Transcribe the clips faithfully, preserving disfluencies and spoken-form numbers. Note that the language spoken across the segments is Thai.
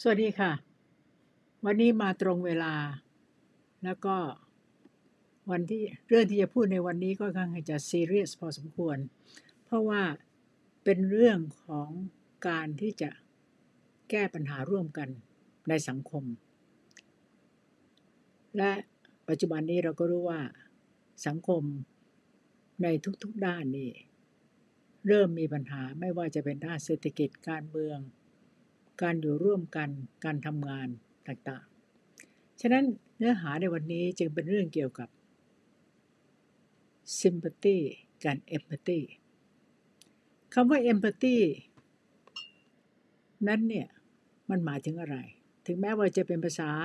สวัสดีค่ะวันนี้มาตรงเวลาแล้วก็วันที่เรื่องที่จะพูดในวันนี้ก็ค่อนข้างจะซีเรียสพอสมควรเพราะว่าเป็นเรื่องของการที่จะแก้ปัญหาร่วมกันในสังคมและปัจจุบันนี้เราก็รู้ว่าสังคมในทุกๆด้านนี่เริ่มมีปัญหาไม่ว่าจะเป็นด้านเศรษฐกิจการเมืองการอยู่ร่วมกันการทำงานต่างๆฉะนั้นเนื้อหาในวันนี้จึงเป็นเรื่องเกี่ยวกับ sympathy กับ empathy คำว่า empathy นั้นเนี่ยมันหมายถึงอะไรถึงแม้ว่าจะเป็นภาษา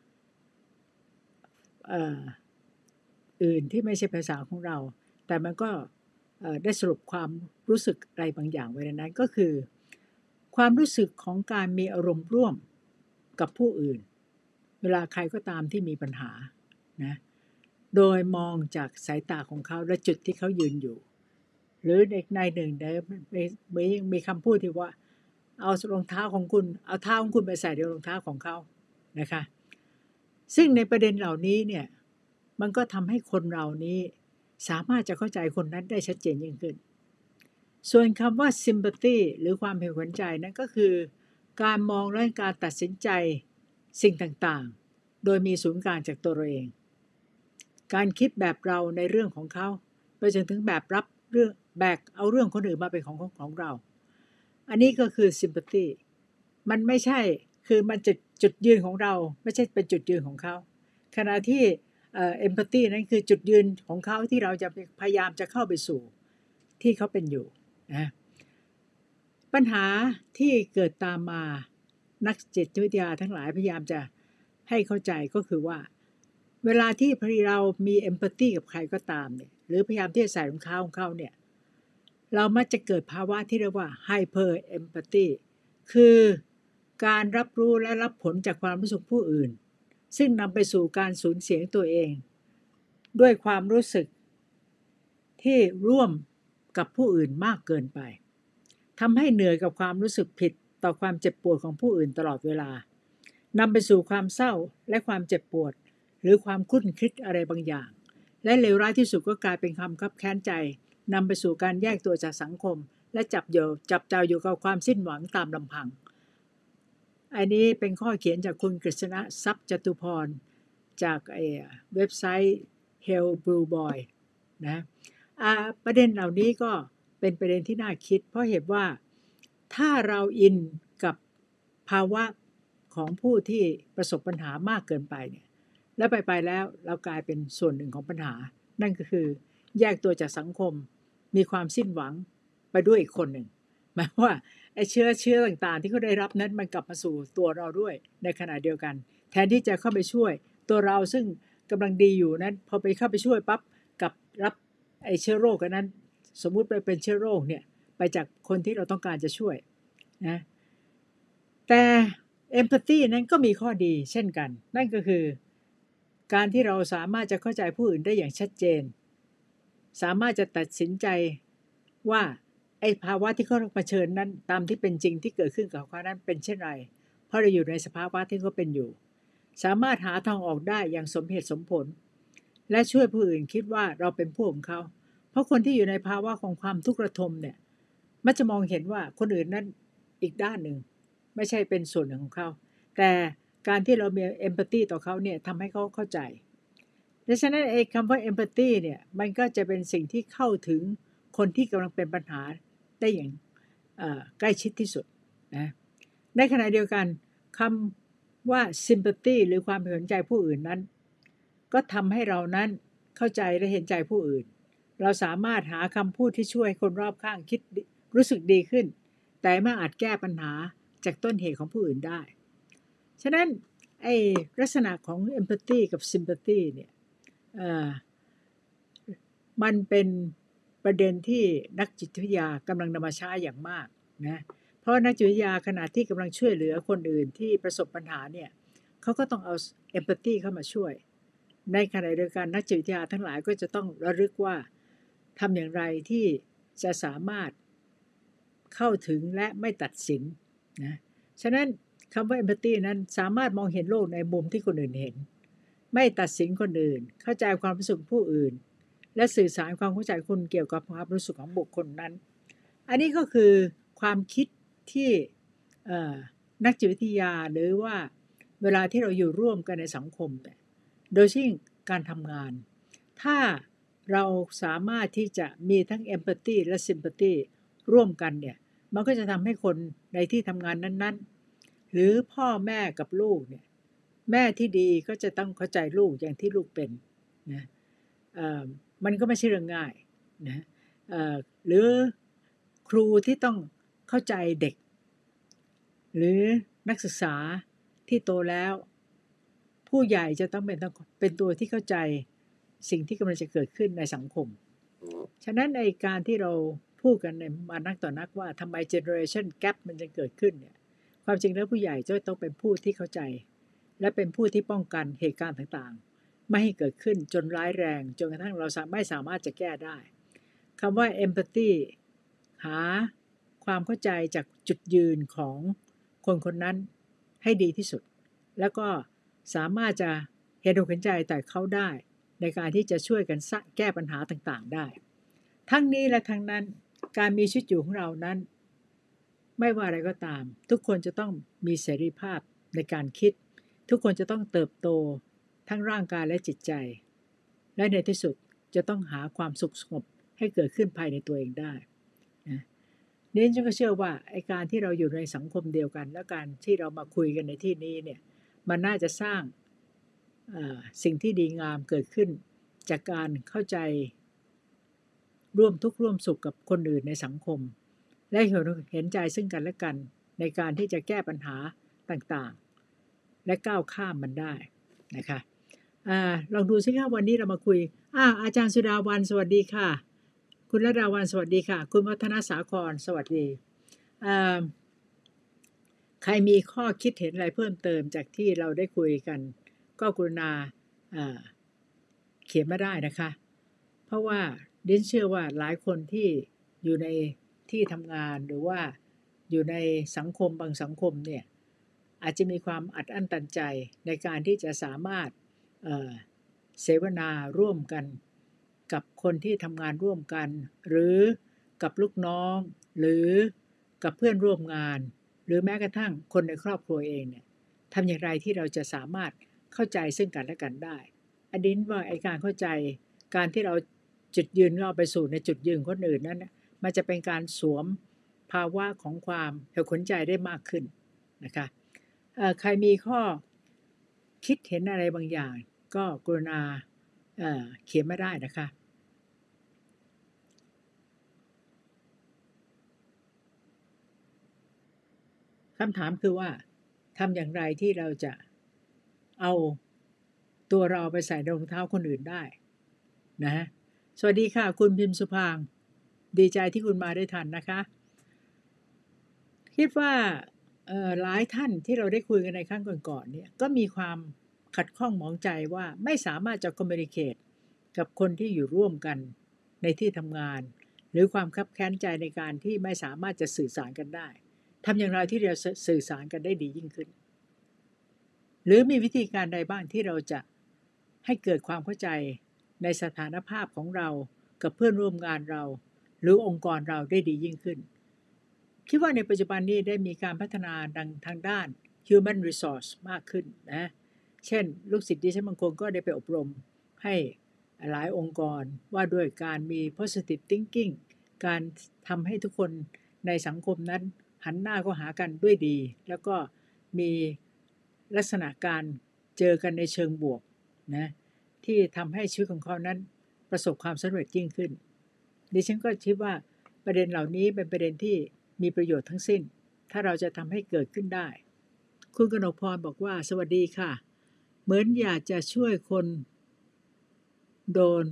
อื่นที่ไม่ใช่ภาษาของเราแต่มันก็ได้สรุปความรู้สึกอะไรบางอย่างไว้ในนั้นก็คือความรู้สึกของการมีอารมณ์ร่วมกับผู้อื่นเวลาใครก็ตามที่มีปัญหานะโดยมองจากสายตาของเขาและจุดที่เขายืนอยู่หรือในในหนึ่งได้มีมีคำพูดที่ว่าเอารองเท้าของคุณเอาเท้าของคุณไปใส่ในรองเท้าของเขานะคะซึ่งในประเด็นเหล่านี้เนี่ยมันก็ทำให้คนเรานี้สามารถจะเข้าใจคนนั้นได้ชัดเจนยิ่งขึ้นส่วนคำว่า sympathy หรือความเห็นอกเห็นใจนั้นก็คือการมองและการตัดสินใจสิ่งต่างๆโดยมีศูนย์กลางจากตัวเราเองการคิดแบบเราในเรื่องของเขาไปจนถึงแบบรับเรื่องแบกเอาเรื่องคนอื่นมาเป็นของของเราอันนี้ก็คือ sympathy มันไม่ใช่คือมันจุดจุดยืนของเราไม่ใช่เป็นจุดยืนของเขาขณะที่เอ่อ empathy นั้นคือจุดยืนของเขาที่เราจะพยายามจะเข้าไปสู่ที่เขาเป็นอยู่นะปัญหาที่เกิดตามมานักจิตวิทยาทั้งหลายพยายามจะให้เข้าใจก็คือว่าเวลาที่เรามี empathy กับใครก็ตามเนี่ยหรือพยายามที่จะใส่รองเท้าของเขาเนี่ยเรามักจะเกิดภาวะที่เรียกว่า hyper empathy คือการรับรู้และรับผลจากความรู้สึกผู้อื่นซึ่งนำไปสู่การสูญเสียตัวเองด้วยความรู้สึกที่ร่วมกับผู้อื่นมากเกินไปทำให้เหนื่อยกับความรู้สึกผิดต่อความเจ็บปวดของผู้อื่นตลอดเวลานำไปสู่ความเศร้าและความเจ็บปวดหรือความคุ้นคิดอะไรบางอย่างและเลวร้ายที่สุดก็กลายเป็นความคับแค้นใจนำไปสู่การแยกตัวจากสังคมและจับอยู่จับเจ้าอยู่กับความสิ้นหวังตามลำพังอันนี้เป็นข้อเขียนจากคุณกฤษณะทรัพย์จตุพรจากเว็บไซต์ Hell Blue Boy นะประเด็นเหล่านี้ก็เป็นประเด็นที่น่าคิดเพราะเหตุว่าถ้าเราอินกับภาวะของผู้ที่ประสบปัญหามากเกินไปเนี่ยแล้วไปไปแล้วเรากลายเป็นส่วนหนึ่งของปัญหานั่นก็คือแยกตัวจากสังคมมีความสิ้นหวังไปด้วยอีกคนหนึ่งหมายว่าไอ้เชื้อเชื้อต่างๆที่เขาได้รับนั้นมันกลับมาสู่ตัวเราด้วยในขณะเดียวกันแทนที่จะเข้าไปช่วยตัวเราซึ่งกำลังดีอยู่นั้นพอไปเข้าไปช่วยปั๊บกับรับไอ้เชื้อโรคนั้นสมมุติไปเป็นเชื้อโรคเนี่ยไปจากคนที่เราต้องการจะช่วยนะแต่ empathy นั้นก็มีข้อดีเช่นกันนั่นก็คือการที่เราสามารถจะเข้าใจผู้อื่นได้อย่างชัดเจนสามารถจะตัดสินใจว่าไอ้ภาวะที่เขาเผชิญนั้นตามที่เป็นจริงที่เกิดขึ้นกับเขานั้นเป็นเช่นไรเพราะเราอยู่ในสภาวะที่เขาเป็นอยู่สามารถหาทางออกได้อย่างสมเหตุสมผลและช่วยผู้อื่นคิดว่าเราเป็นผู้ของเขาเพราะคนที่อยู่ในภาวะของความทุกข์ระทมเนี่ยมักจะมองเห็นว่าคนอื่นนั้นอีกด้านหนึ่งไม่ใช่เป็นส่วนหนึ่งของเขาแต่การที่เรามี empathy ต่อเขาเนี่ยทำให้เขาเข้าใจดังนั้นไอ้คำว่า empathy เนี่ยมันก็จะเป็นสิ่งที่เข้าถึงคนที่กำลังเป็นปัญหาได้อย่างใกล้ชิดที่สุดนะในขณะเดียวกันคำว่า sympathy หรือความเห็นใจผู้อื่นนั้นก็ทำให้เรานั้นเข้าใจและเห็นใจผู้อื่นเราสามารถหาคำพูดที่ช่วยคนรอบข้างคิดรู้สึกดีขึ้นแต่ไม่อาจแก้ปัญหาจากต้นเหตุของผู้อื่นได้ฉะนั้นไอ้ลักษณะของ empathy กับ sympathy เนี่ยมันเป็นประเด็นที่นักจิตวิทยากำลังนำมาใช้อย่างมากนะเพราะนักจิตวิทยาขณะที่กำลังช่วยเหลือคนอื่นที่ประสบปัญหาเนี่ยเขาก็ต้องเอา empathy เข้ามาช่วยในขณะเดียวกันนักจิตวิทยาทั้งหลายก็จะต้องระลึกว่าทำอย่างไรที่จะสามารถเข้าถึงและไม่ตัดสินนะฉะนั้นคำว่า empathy นั้นสามารถมองเห็นโลกในมุมที่คนอื่นเห็นไม่ตัดสินคนอื่นเข้าใจความรู้สึกผู้อื่นและสื่อสารความเข้าใจคุณเกี่ยวกับความรู้สึกของบุคคลนั้นอันนี้ก็คือความคิดที่นักจิตวิทยาหรือว่าเวลาที่เราอยู่ร่วมกันในสังคมโดยเฉพาะการทำงานถ้าเราสามารถที่จะมีทั้ง empathy และ sympathy ร่วมกันเนี่ยมันก็จะทำให้คนในที่ทำงานนั้นๆหรือพ่อแม่กับลูกเนี่ยแม่ที่ดีก็จะต้องเข้าใจลูกอย่างที่ลูกเป็นนะมันก็ไม่ใช่เรื่องง่ายนะหรือครูที่ต้องเข้าใจเด็กหรือนักศึกษาที่โตแล้วผู้ใหญ่จะต้องเป็นต้องเป็นตัวที่เข้าใจสิ่งที่กำลังจะเกิดขึ้นในสังคมฉะนั้นในการที่เราพูดกันในมานักต่อนักว่าทำไม generation gap มันจะเกิดขึ้นเนี่ยความจริงแล้วผู้ใหญ่จะต้องเป็นผู้ที่เข้าใจและเป็นผู้ที่ป้องกันเหตุการณ์ต่างๆไม่ให้เกิดขึ้นจนร้ายแรงจนกระทั่งเราไม่สามารถจะแก้ได้คำว่า empathy หาความเข้าใจจากจุดยืนของคนคนนั้นให้ดีที่สุดแล้วก็สามารถจะเห็นอกเห็นใจแต่เขาได้ในการที่จะช่วยกันแก้ปัญหาต่างๆได้ทั้งนี้และทั้งนั้นการมีชีวิตอยู่ของเรานั้นไม่ว่าอะไรก็ตามทุกคนจะต้องมีเสรีภาพในการคิดทุกคนจะต้องเติบโตทั้งร่างกายและจิตใจและในที่สุดจะต้องหาความสุขสงบให้เกิดขึ้นภายในตัวเองได้นะนี่ฉันก็เชื่อว่าไอ้การที่เราอยู่ในสังคมเดียวกันและการที่เรามาคุยกันในที่นี้เนี่ยมันน่าจะสร้างสิ่งที่ดีงามเกิดขึ้นจากการเข้าใจร่วมทุกข์ร่วมสุขกับคนอื่นในสังคมและเห็นใจซึ่งกันและกันในการที่จะแก้ปัญหาต่างๆและก้าวข้ามมันได้นะคะอ่าลองดูซิค่ะวันนี้เรามาคุยอ่าอาจารย์สุดาวันสวัสดีค่ะคุณระดาวันสวัสดีค่ะคุณวัฒนสาครสวัสดีอ่าใครมีข้อคิดเห็นอะไรเพิ่มเติมจากที่เราได้คุยกันก็กรุณาเขียนมาได้นะคะเพราะว่าดิฉันเชื่อว่าหลายคนที่อยู่ในที่ทำงานหรือว่าอยู่ในสังคมบางสังคมเนี่ยอาจจะมีความอัดอั้นตันใจในการที่จะสามารถเอ่อเสวนาร่วมกันกับคนที่ทำงานร่วมกันหรือกับลูกน้องหรือกับเพื่อนร่วมงานหรือแม้กระทั่งคนในครอบครัวเองเนี่ยทำอย่างไรที่เราจะสามารถเข้าใจซึ่งกันและกันได้อดินว่าไอ้การเข้าใจการที่เราจุดยืนเราไปสู่ในจุดยืนคนอื่นนั้นมันจะเป็นการสวมภาวะของความเห็นขนใจได้มากขึ้นนะคะใครมีข้อคิดเห็นอะไรบางอย่างก็กรุณา เอ่อ เขียนมาได้นะคะคำถามคือว่าทำอย่างไรที่เราจะเอาตัวเราไปใส่รองเท้าคนอื่นได้นะฮะสวัสดีค่ะคุณพิมพ์สุพางค์ดีใจที่คุณมาได้ทันนะคะคิดว่าหลายท่านที่เราได้คุยกันในครั้งก่อนๆเนี่ยก็มีความขัดข้องหมองใจว่าไม่สามารถจะคอมมิวนิเคตกับคนที่อยู่ร่วมกันในที่ทำงานหรือความคับแค้นใจในการที่ไม่สามารถจะสื่อสารกันได้ทำอย่างไรที่เราสื่อสารกันได้ดียิ่งขึ้นหรือมีวิธีการใดบ้างที่เราจะให้เกิดความเข้าใจในสถานภาพของเรากับเพื่อนร่วมงานเราหรือองค์กรเราได้ดียิ่งขึ้นคิดว่าในปัจจุบันนี้ได้มีการพัฒนาดังทางด้าน human resource มากขึ้นนะเช่นลูกศิษย์ดิฉันบางคนก็ได้ไปอบรมให้หลายองค์กรว่าด้วยการมี positive thinking การทำให้ทุกคนในสังคมนั้นหันหน้าเข้าหากันด้วยดีแล้วก็มีลักษณะการเจอกันในเชิงบวกนะที่ทำให้ชีวิตของเขานั้นประสบความสำเร็จยิ่งขึ้นดิฉันก็คิดว่าประเด็นเหล่านี้เป็นประเด็นที่มีประโยชน์ทั้งสิ้นถ้าเราจะทำให้เกิดขึ้นได้คุณกนกพรบอกว่าสวัสดีค่ะเหมือนอยากจะช่วยคนโดน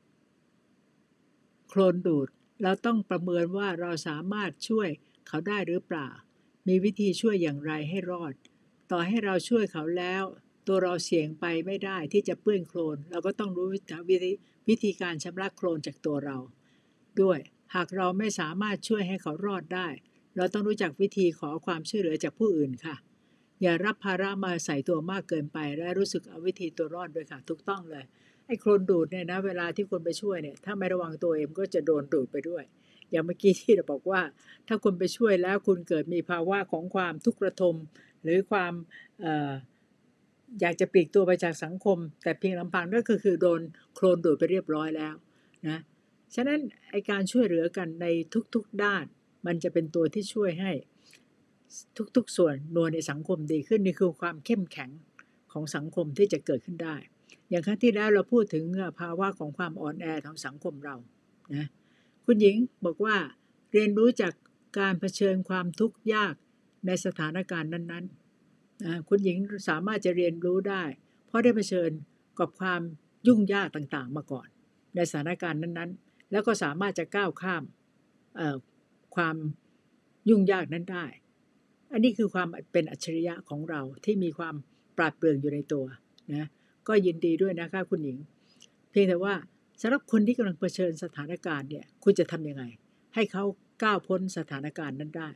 โคลนดูดเราต้องประเมินว่าเราสามารถช่วยเขาได้หรือเปล่ามีวิธีช่วยอย่างไรให้รอดต่อให้เราช่วยเขาแล้วตัวเราเสี่ยงไปไม่ได้ที่จะเปื้อนโคลนเราก็ต้องรู้วิธีวิธีการชำระโคลนจากตัวเราด้วยหากเราไม่สามารถช่วยให้เขารอดได้เราต้องรู้จักวิธีขอความช่วยเหลือจากผู้อื่นค่ะอย่ารับภาระมาใส่ตัวมากเกินไปและรู้สึกเอาวิธีตัวรอดด้วยค่ะถูกต้องเลยไอ้โคลนดูดเนี่ยนะเวลาที่คนไปช่วยเนี่ยถ้าไม่ระวังตัวเองก็จะโดนดูดไปด้วยอย่างเมื่อกี้ที่เราบอกว่าถ้าคุณไปช่วยแล้วคุณเกิดมีภาวะของความทุกข์ระทมหรือความเอ่ออยากจะปลีกตัวไปจากสังคมแต่เพียงลำพังนั่นก็คือโดนโคลนดูดไปเรียบร้อยแล้วนะฉะนั้นไอ้การช่วยเหลือกันในทุกๆด้านมันจะเป็นตัวที่ช่วยให้ทุกๆส่วนนวลในสังคมดีขึ้นนี่คือความเข้มแข็งของสังคมที่จะเกิดขึ้นได้อย่างครั้งที่แล้วเราพูดถึงภาวะของความอ่อนแอของสังคมเรานะคุณหญิงบอกว่าเรียนรู้จากการเผชิญความทุกข์ยากในสถานการณ์นั้นๆนะคุณหญิงสามารถจะเรียนรู้ได้เพราะได้เผชิญกับความยุ่งยากต่างๆมาก่อนในสถานการณ์นั้นๆแล้วก็สามารถจะก้าวข้ามความยุ่งยากนั้นได้อันนี้คือความเป็นอัจฉริยะของเราที่มีความปราดเปรื่องอยู่ในตัวนะก็ยินดีด้วยนะคะคุณหญิงเพียงแต่ว่าสำหรับคนที่กำลังเผชิญสถานการณ์เนี่ยคุณจะทำยังไงให้เขาก้าวพ้นสถานการณ์นั้นได้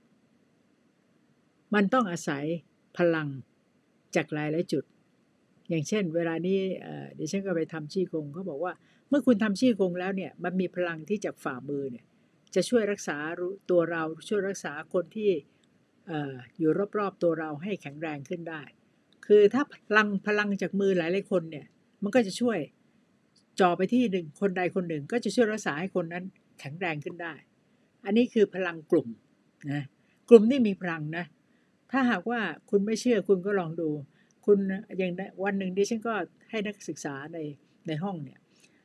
มันต้องอาศัยพลังจากหลายหลายจุดอย่างเช่นเวลานี้เดี๋ยวฉันก็ไปทำชี้กงเขาบอกว่าเมื่อคุณทำชี้กงแล้วเนี่ยมันมีพลังที่จากฝ่ามือเนี่ยจะช่วยรักษาตัวเราช่วยรักษาคนที่อยู่รอบๆตัวเราให้แข็งแรงขึ้นได้คือถ้าพลังพลังจากมือหลายๆคนเนี่ยมันก็จะช่วยจ่อไปที่หนึ่งคนใดคนหนึ่งก็จะช่วยรักษาให้คนนั้นแข็งแรงขึ้นได้อันนี้คือพลังกลุ่มนะกลุ่มนี่มีพลังนะถ้าหากว่าคุณไม่เชื่อคุณก็ลองดูคุณอย่างวันหนึ่งดิฉันก็ให้นักศึกษาในในห้องเนี่ย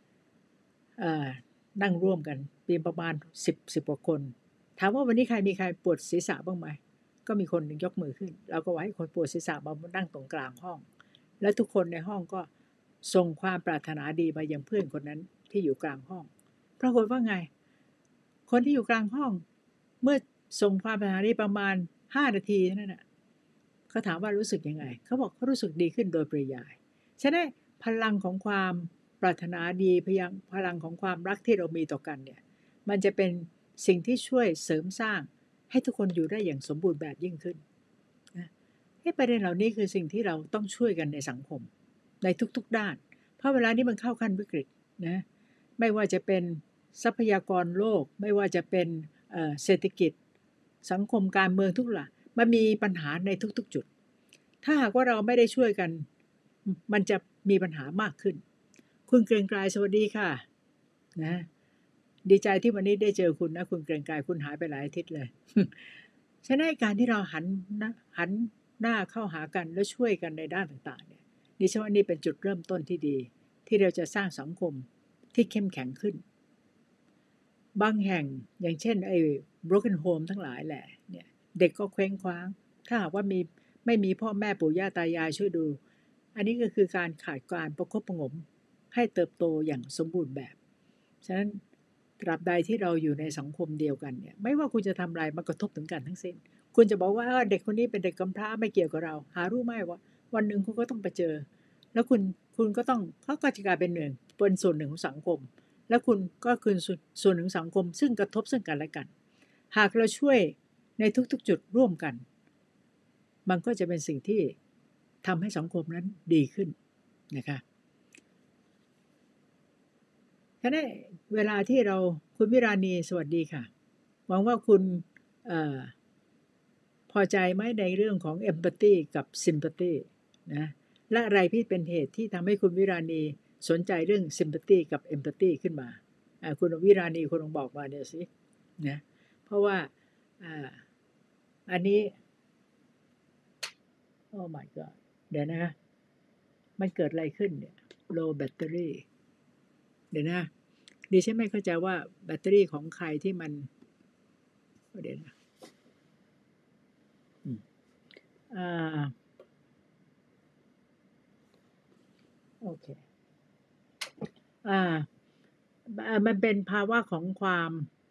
นั่งร่วมกันปีประมาณสิบ สิบกว่าคนถามว่าวันนี้ใครมีใครปวดศีรษะบ้างไหมก็มีคนหนึ่งยกมือขึ้นเราก็ว่าให้คนปวดศีรษะมานั่งตรงกลางห้องและทุกคนในห้องก็ส่งความปรารถนาดีมายังเพื่อนคนนั้นที่อยู่กลางห้องปรากฏว่าไงคนที่อยู่กลางห้องเมื่อส่งความปรารถนาดีประมาณห้านาทีนั่นน่ะเขาถามว่ารู้สึกยังไงเขาบอกเขารู้สึกดีขึ้นโดยปริยายฉะนั้นพลังของความปรารถนาดีพลังพลังของความรักที่เรามีต่อกันเนี่ยมันจะเป็นสิ่งที่ช่วยเสริมสร้างให้ทุกคนอยู่ได้อย่างสมบูรณ์แบบยิ่งขึ้นนะให้ประเด็นเหล่านี้คือสิ่งที่เราต้องช่วยกันในสังคมในทุกๆด้านเพราะเวลานี้มันเข้าขั้นวิกฤตนะไม่ว่าจะเป็นทรัพยากรโลกไม่ว่าจะเป็นเศรษฐกิจสังคมการเมืองทุกอย่างมันมีปัญหาในทุกๆจุดถ้าหากว่าเราไม่ได้ช่วยกันมันจะมีปัญหามากขึ้นคุณเกรียงไกรสวัสดีค่ะนะดีใจที่วันนี้ได้เจอคุณนะคุณเกรียงไกรคุณหายไปหลายอาทิตย์เลยฉะนั้นการที่เราหันหันหน้าเข้าหากันแล้วช่วยกันในด้านต่างๆเนี่ยดิฉันว่านี่เป็นจุดเริ่มต้นที่ดีที่เราจะสร้างสังคมที่เข้มแข็งขึ้นบางแห่งอย่างเช่นไอ้ broken home ทั้งหลายแหละเนี่ยเด็กก็เคว้งคว้างถ้าหากว่ามีไม่มีพ่อแม่ปู่ย่าตายายช่วยดูอันนี้ก็คือการขาดการประคบประหงมให้เติบโตอย่างสมบูรณ์แบบฉะนั้นตราบใดที่เราอยู่ในสังคมเดียวกันเนี่ยไม่ว่าคุณจะทำอะไรมันกระทบถึงกันทั้งสิ้นคุณจะบอกว่าเด็กคนนี้เป็นเด็กกำพร้าไม่เกี่ยวกับเราหารู้ไหมว่าวันหนึ่งคุณก็ต้องไปเจอแล้วคุณคุณก็ต้องเขาก็จะกลายเป็นหนึ่งเป็นส่วนหนึ่งของสังคมแล้วคุณก็คือส่วนหนึ่งสังคมซึ่งกระทบซึ่งกันและกันหากเราช่วยในทุกๆจุดร่วมกันมันก็จะเป็นสิ่งที่ทำให้สังคมนั้นดีขึ้นนะคะฉะนั้นเวลาที่เราคุณวิราณีสวัสดีค่ะหวังว่าคุณเอ่อพอใจไหมในเรื่องของ empathy กับ sympathy นะและอะไรที่เป็นเหตุที่ทำให้คุณวิราณีสนใจเรื่อง sympathy กับ empathy ขึ้นมาคุณวิราณีคุณลองบอกมาเนี่ยสินะเพราะว่าอันนี้โอ้ my god เดี๋ยวนะมันเกิดอะไรขึ้นเนี่ย low battery เดี๋ยวนะดิฉันไม่เข้าใจว่าแบตเตอรี่ของใครที่มันเดี๋ยวนะอ่าโอเคอ่ามันเป็นภาวะของความ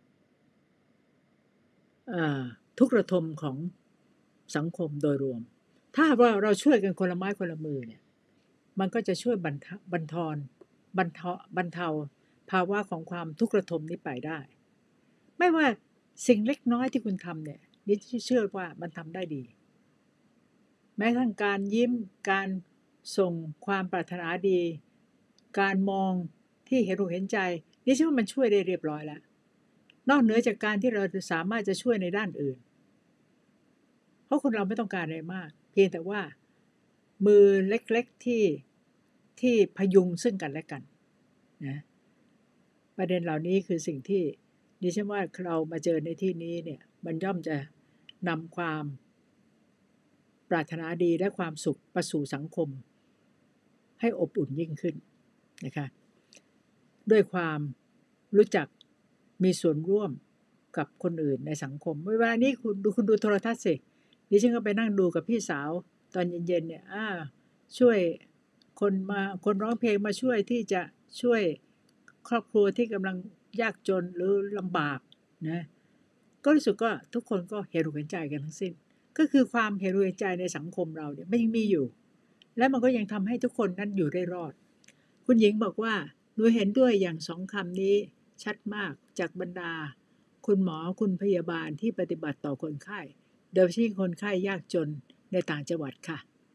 ทุกข์ระทมของสังคมโดยรวมถ้าว่าเราช่วยกันคนละไม้คนละมือเนี่ยมันก็จะช่วยบรรเทาบรรทอนบรรเทาบรรเทาภาวะของความทุกข์ระทมนี้ไปได้ไม่ว่าสิ่งเล็กน้อยที่คุณทำเนี่ยดิฉันเชื่อว่ามันทำได้ดีแม้ทั้งการยิ้มการส่งความปรารถนาดีการมองที่เห็นอกเห็นใจนี่ฉันว่ามันช่วยได้เรียบร้อยแล้วนอกเหนือจากการที่เราสามารถจะช่วยในด้านอื่นเพราะคนเราไม่ต้องการอะไรมากเพียงแต่ว่ามือเล็กๆที่ที่พยุงซึ่งกันและกันนะประเด็นเหล่านี้คือสิ่งที่ดิฉันว่าเรามาเจอในที่นี้เนี่ยมันย่อมจะนำความปรารถนาดีและความสุขประสู่สังคมให้อบอุ่นยิ่งขึ้นนะคะด้วยความรู้จักมีส่วนร่วมกับคนอื่นในสังคมเวลานี้คุณดูคุณดูโทรทัศน์สิดิฉันก็ไปนั่งดูกับพี่สาวตอนเย็นๆเนี่ยอ่าช่วยคนมาคนร้องเพลงมาช่วยที่จะช่วยครอบครัวที่กำลังยากจนหรือลำบากนะก็รู้สึกว่าทุกคนก็เห็นอกเห็นใจกันทั้งสิ้นก็คือความเห็นอกเห็นใจในสังคมเราเนี่ยมันยังมีอยู่และมันก็ยังทำให้ทุกคนนั้นอยู่ได้รอดคุณหญิงบอกว่าหนูเห็นด้วยอย่างสองคำนี้ชัดมากจากบรรดาคุณหมอคุณพยาบาลที่ปฏิบัติต่อคนไข้โดยเฉพาะคนไข้ยากจนในต่างจังหวัดค่ะ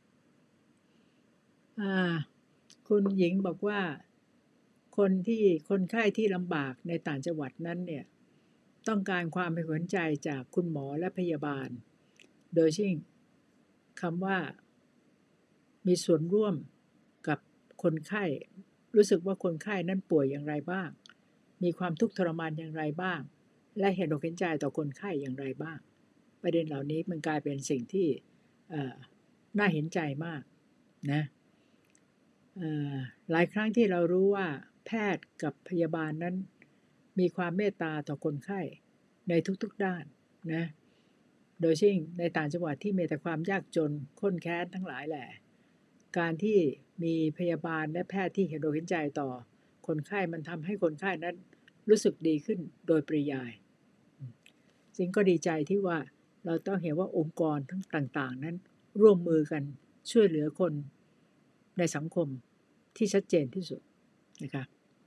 คุณหญิงบอกว่าคนที่คนไข้ที่ลำบากในต่างจังหวัดนั้นเนี่ยต้องการความเป็นหัวใจจากคุณหมอและพยาบาลโดยยิ่งคำว่ามีส่วนร่วมกับคนไข้รู้สึกว่าคนไข้นั้นป่วยอย่างไรบ้างมีความทุกข์ทรมานอย่างไรบ้างและเห็นอกเห็นใจต่อคนไข้อย่างไรบ้างประเด็นเหล่านี้มันกลายเป็นสิ่งที่น่าเห็นใจมากนะหลายครั้งที่เรารู้ว่าแพทย์กับพยาบาลนั้นมีความเมตตาต่อคนไข้ในทุกๆด้านนะโดยเฉพาะในต่างจังหวัดที่มีแต่ความยากจนข้นแค้นทั้งหลายแหละการที่มีพยาบาลและแพทย์ที่เห็นอกเห็นใจต่อคนไข้มันทำให้คนไข้นั้นรู้สึกดีขึ้นโดยปริยายจริงก็ดีใจที่ว่าเราต้องเห็นว่าองค์กรทั้งต่างๆนั้นร่วมมือกันช่วยเหลือคนในสังคมที่ชัดเจนที่สุดนะคะ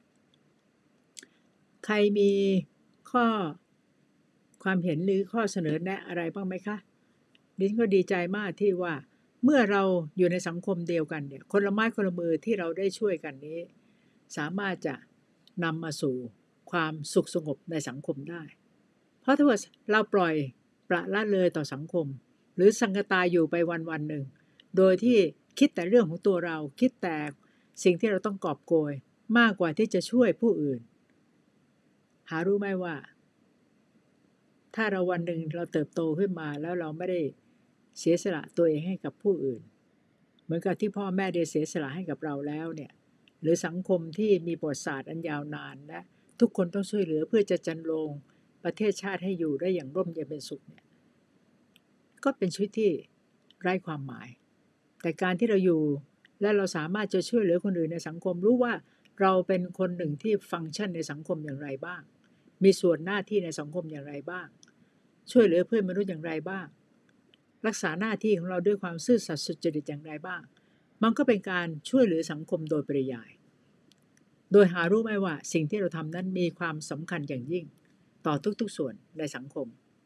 ใครมีข้อความเห็นหรือข้อเสนอแนะอะไรบ้างไหมคะดิฉันก็ดีใจมากที่ว่าเมื่อเราอยู่ในสังคมเดียวกันเนี่ยคนละไม้คนละมือที่เราได้ช่วยกันนี้สามารถจะนำมาสู่ความสุขสงบในสังคมได้เพราะถ้าเราปล่อยปละละเลยต่อสังคมหรือสังกตายอยู่ไปวันวันหนึ่งโดยที่คิดแต่เรื่องของตัวเราคิดแต่สิ่งที่เราต้องกอบโกยมากกว่าที่จะช่วยผู้อื่นหารู้ไหมว่าถ้าเราวันหนึ่งเราเติบโตขึ้นมาแล้วเราไม่ได้เสียสละตัวเองให้กับผู้อื่นเหมือนกับที่พ่อแม่ได้เสียสละให้กับเราแล้วเนี่ยหรือสังคมที่มีประวัติศาสตร์อันยาวนานและทุกคนต้องช่วยเหลือเพื่อจะจันโลงประเทศชาติให้อยู่ได้อย่างร่มเย็นเป็นสุขเนี่ยก็เป็นชีวิตที่ไร้ความหมายแต่การที่เราอยู่และเราสามารถจะช่วยเหลือคนอื่นในสังคมรู้ว่าเราเป็นคนหนึ่งที่ฟังก์ชันในสังคมอย่างไรบ้างมีส่วนหน้าที่ในสังคมอย่างไรบ้างช่วยเหลือเพื่อนมนุษย์อย่างไรบ้างรักษาหน้าที่ของเราด้วยความซื่อสัตย์สุจริตอย่างไรบ้างมันก็เป็นการช่วยเหลือสังคมโดยปริยายโดยหารู้ไหมว่าสิ่งที่เราทำนั้นมีความสำคัญอย่างยิ่งต่อทุกๆส่วนในสังคม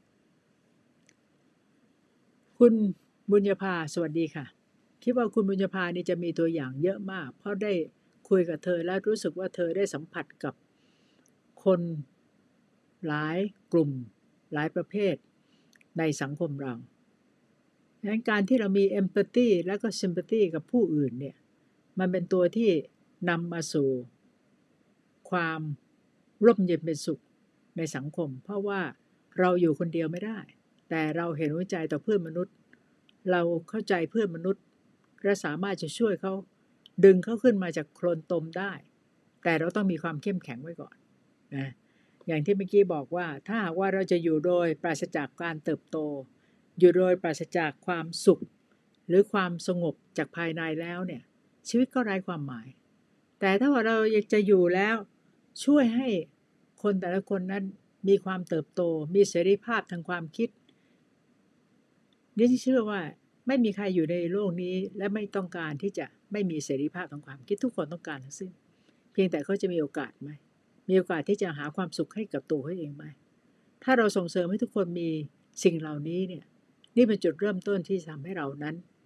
คุณบุญญภาสวัสดีค่ะคิดว่าคุณบุญญภานี่จะมีตัวอย่างเยอะมากเพราะได้คุยกับเธอแล้วรู้สึกว่าเธอได้สัมผัสกับคนหลายกลุ่มหลายประเภทในสังคมเราดังนั้นการที่เรามี empathy และก็ sympathy กับผู้อื่นเนี่ยมันเป็นตัวที่นำมาสู่ความร่มเย็นเป็นสุขในสังคมเพราะว่าเราอยู่คนเดียวไม่ได้แต่เราเห็นหัวใจต่อเพื่อนมนุษย์เราเข้าใจเพื่อนมนุษย์และสามารถจะช่วยเขาดึงเขาขึ้นมาจากโคลนตมได้แต่เราต้องมีความเข้มแข็งไว้ก่อนนะอย่างที่เมื่อกี้บอกว่าถ้าหากว่าเราจะอยู่โดยปราศจากการเติบโตอยู่โดยปราศจากความสุขหรือความสงบจากภายในแล้วเนี่ยชีวิตก็ไร้ความหมายแต่ถ้าว่าเราอยากจะอยู่แล้วช่วยให้คนแต่ละคนนั้นมีความเติบโตมีเสรีภาพทางความคิดดิฉันเชื่อว่าไม่มีใครอยู่ในโลกนี้และไม่ต้องการที่จะไม่มีเสรีภาพทางความคิดทุกคนต้องการทั้งสิ้นเพียงแต่เขาจะมีโอกาสไหมมีโอกาสที่จะหาความสุขให้กับตัวเขาเองไหมถ้าเราส่งเสริมให้ทุกคนมีสิ่งเหล่านี้เนี่ยนี่เป็นจุดเริ่มต้นที่ทำให้เรานั้น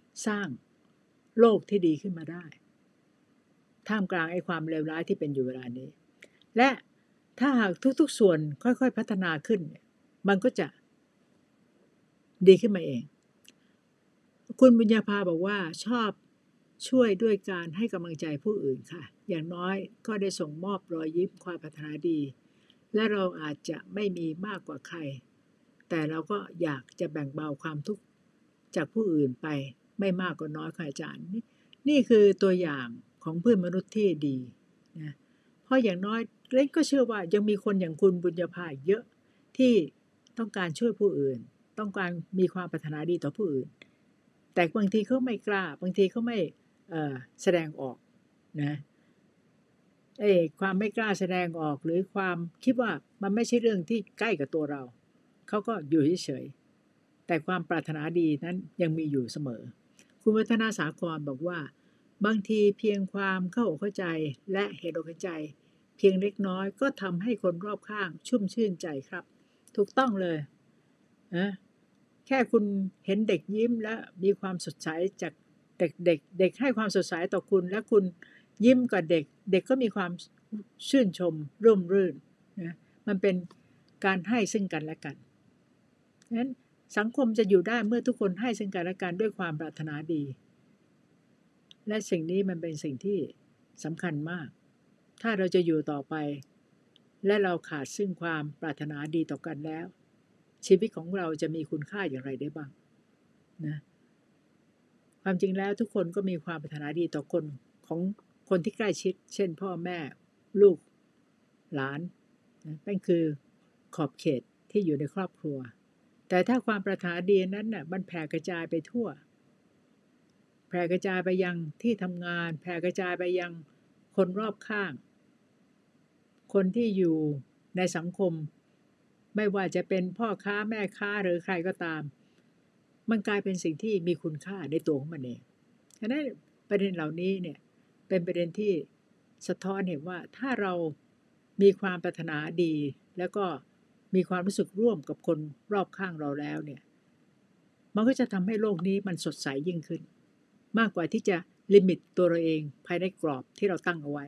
สร้างโลกที่ดีขึ้นมาได้ท่ามกลางไอ้ความเลวร้ายที่เป็นอยู่เวลานี้และถ้าหากทุกๆส่วนค่อยๆพัฒนาขึ้นมันก็จะดีขึ้นมาเองคุณบุญญาภาบอกว่าชอบช่วยด้วยการให้กำลังใจผู้อื่นค่ะอย่างน้อยก็ได้ส่งมอบรอยยิ้มความปรารถนาดีและเราอาจจะไม่มีมากกว่าใครแต่เราก็อยากจะแบ่งเบาความทุกข์จากผู้อื่นไปไม่มากก็น้อยค่ะอาจารย์นี่นี่คือตัวอย่างของเพื่อนมนุษย์ที่ดีนะเพราะอย่างน้อยเล็กก็เชื่อว่ายังมีคนอย่างคุณบุญญาภาเยอะที่ต้องการช่วยผู้อื่นต้องการมีความปรารถนาดีต่อผู้อื่นแต่บางทีเขาไม่กล้าบางทีเขาไม่เอ่อแสดงออกนะเอ้ความไม่กล้าแสดงออกหรือความคิดว่ามันไม่ใช่เรื่องที่ใกล้กับตัวเราเขาก็อยู่เฉยๆแต่ความปรารถนาดีนั้นยังมีอยู่เสมอคุณวัฒนาสาครบอกว่าบางทีเพียงความเข้าอกเข้าใจและเห็นอกเห็นใจเพียงเล็กน้อยก็ทำให้คนรอบข้างชุ่มชื่นใจครับถูกต้องเลยนะแค่คุณเห็นเด็กยิ้มและมีความสดใสจากเด็กเด็กเด็กให้ความสดใสต่อคุณและคุณยิ้มกับเด็กเด็กก็มีความชื่นชมร่มรื่นนะมันเป็นการให้ซึ่งกันและกันนั้นสังคมจะอยู่ได้เมื่อทุกคนให้ซึ่งกันและกันด้วยความปรารถนาดีและสิ่งนี้มันเป็นสิ่งที่สำคัญมากถ้าเราจะอยู่ต่อไปและเราขาดซึ่งความปรารถนาดีต่อกันแล้วชีวิตของเราจะมีคุณค่าอย่างไรได้บ้างนะความจริงแล้วทุกคนก็มีความปรารถนาดีต่อคนของคนที่ใกล้ชิดเช่นพ่อแม่ลูกหลานนะนั่นคือขอบเขตที่อยู่ในครอบครัวแต่ถ้าความปรารถนาดีนั้นน่ะมันแผ่กระจายไปทั่วแผ่กระจายไปยังที่ทำงานแผ่กระจายไปยังคนรอบข้างคนที่อยู่ในสังคมไม่ว่าจะเป็นพ่อค้าแม่ค้าหรือใครก็ตามมันกลายเป็นสิ่งที่มีคุณค่าในตัวของมันเองฉะนั้นประเด็นเหล่านี้เนี่ยเป็นประเด็นที่สะท้อนเห็นว่าถ้าเรามีความปรารถนาดีแล้วก็มีความรู้สึกร่วมกับคนรอบข้างเราแล้วเนี่ยมันก็จะทำให้โลกนี้มันสดใสยิ่งขึ้นมากกว่าที่จะลิมิตตัวเราเองภายในกรอบที่เราตั้งเอาไว้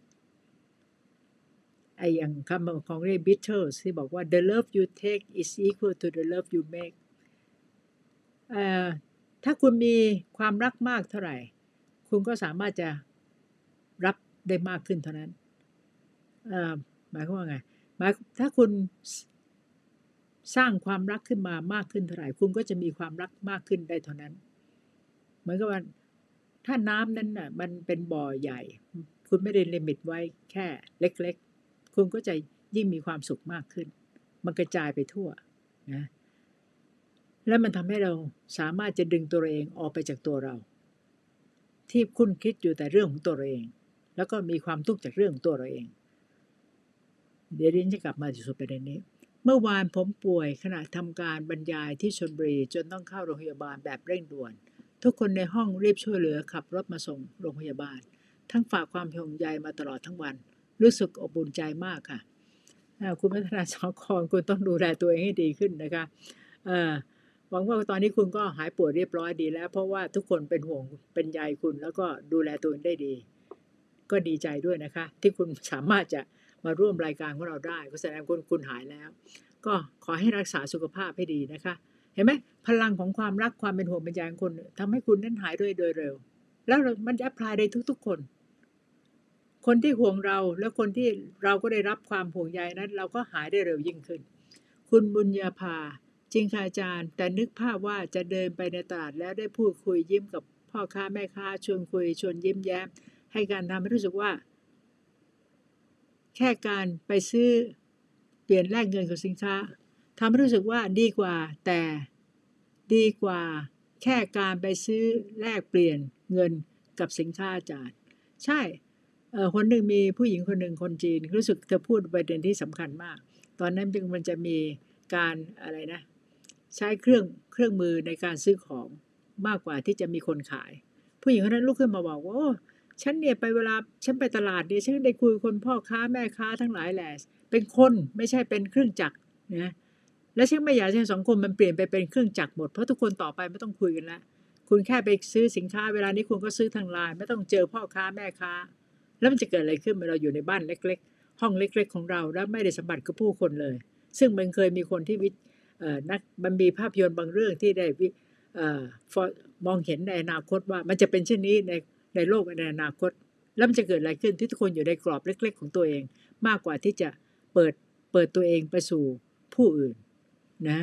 ไอ้อย่างคำของเรย์บิทเทิลส์ที่บอกว่า the love you take is equal to the love you make เอ่อถ้าคุณมีความรักมากเท่าไหร่คุณก็สามารถจะรับได้มากขึ้นเท่านั้นเอ่อหมายความว่าไงหมายถ้าคุณสร้างความรักขึ้นมามากขึ้นเท่าไหร่คุณก็จะมีความรักมากขึ้นได้เท่านั้นเหมือนกับว่าถ้าน้ำนั้นน่ะมันเป็นบ่อใหญ่คุณไม่ได้ลิมิตไว้แค่เล็กๆคุณก็จะยิ่งมีความสุขมากขึ้นมันกระจายไปทั่วนะและมันทำให้เราสามารถจะดึงตัวเองออกไปจากตัวเราที่คุณคิดอยู่แต่เรื่องของตัวเราเองแล้วก็มีความทุกข์จากเรื่องตัวเราเองเดี๋ยวดิฉันจะกลับมาสู่ประเด็นนี้เมื่อวานผมป่วยขณะทำการบรรยายที่ชลบุรีจนต้องเข้าโรงพยาบาลแบบเร่งด่วนทุกคนในห้องรีบช่วยเหลือขับรถมาส่งโรงพยาบาลทั้งฝากความห่วงใยมาตลอดทั้งวันรู้สึกอบอุ่นใจมากค่ะคุณพัฒนาสครคุณต้องดูแลตัวเองให้ดีขึ้นนะคะหวังว่าตอนนี้คุณก็หายป่วยเรียบร้อยดีแล้วเพราะว่าทุกคนเป็นห่วงเป็นใยคุณแล้วก็ดูแลตัวเองได้ดีก็ดีใจด้วยนะคะที่คุณสามารถจะมาร่วมรายการของเราได้ก็แสดงว่าคุณหายแล้วก็ขอให้รักษาสุขภาพให้ดีนะคะเห็นไหมพลังของความรักความเป็นห่วงเป็นใยของคนทำให้คุณนั้นหายด้วยโดยเร็วแล้วมันแอพพลายได้ทุกๆคนคนที่ห่วงเราแล้วคนที่เราก็ได้รับความห่วงใยนั้นเราก็หายได้เร็วยิ่งขึ้นคุณบุญญาภาจริงค่ะอาจารย์แต่นึกภาพว่าจะเดินไปในตลาดแล้วได้พูดคุยยิ้มกับพ่อค้าแม่ค้าชวนคุยชวนยิ้มแย้มให้การทำให้รู้สึกว่าแค่การไปซื้อเปลี่ยนแลกเงินกับสินค้าทำให้รู้สึกว่าดีกว่าแต่ดีกว่าแค่การไปซื้อแลกเปลี่ยนเงินกับสินค้าอาจารย์ใช่เอ่อคนหนึ่งมีผู้หญิงคนหนึ่งคนจีนรู้สึกเธอพูดประเด็นที่สำคัญมากตอนนั้นจึงมันจะมีการอะไรนะใช้เครื่องเครื่องมือในการซื้อของมากกว่าที่จะมีคนขายผู้หญิงคนนั้นลุกขึ้นมาบอกว่าฉันเนี่ยไปเวลาฉันไปตลาดเนี่ยฉันได้คุยคนพ่อค้าแม่ค้าทั้งหลายแหละเป็นคนไม่ใช่เป็นเครื่องจักรนะและฉันไม่อยากให้สังคมมันเปลี่ยนไปเป็นเครื่องจักรหมดเพราะทุกคนต่อไปไม่ต้องคุยกันแล้วคุณแค่ไปซื้อสินค้าเวลานี้คุณก็ซื้อทางไลน์ไม่ต้องเจอพ่อค้าแม่ค้าแล้วมันจะเกิดอะไรขึ้นเมื่อเราอยู่ในบ้านเล็กๆห้องเล็กๆของเราแล้วไม่ได้สัมผัสกับผู้คนเลยซึ่งมันเคยมีคนที่วิเอ่อนักมันมีภาพยนตร์บางเรื่องที่ได้วิเอ่อมองเห็นในอนาคตว่ามันจะเป็นเช่นนี้ในในโลกในอนาคตแล้วมันจะเกิดอะไรขึ้นที่ทุกคนอยู่ในกรอบเล็กๆของตัวเองมากกว่าที่จะเปิดเปิดตัวเองไปสู่ผู้อื่นนะ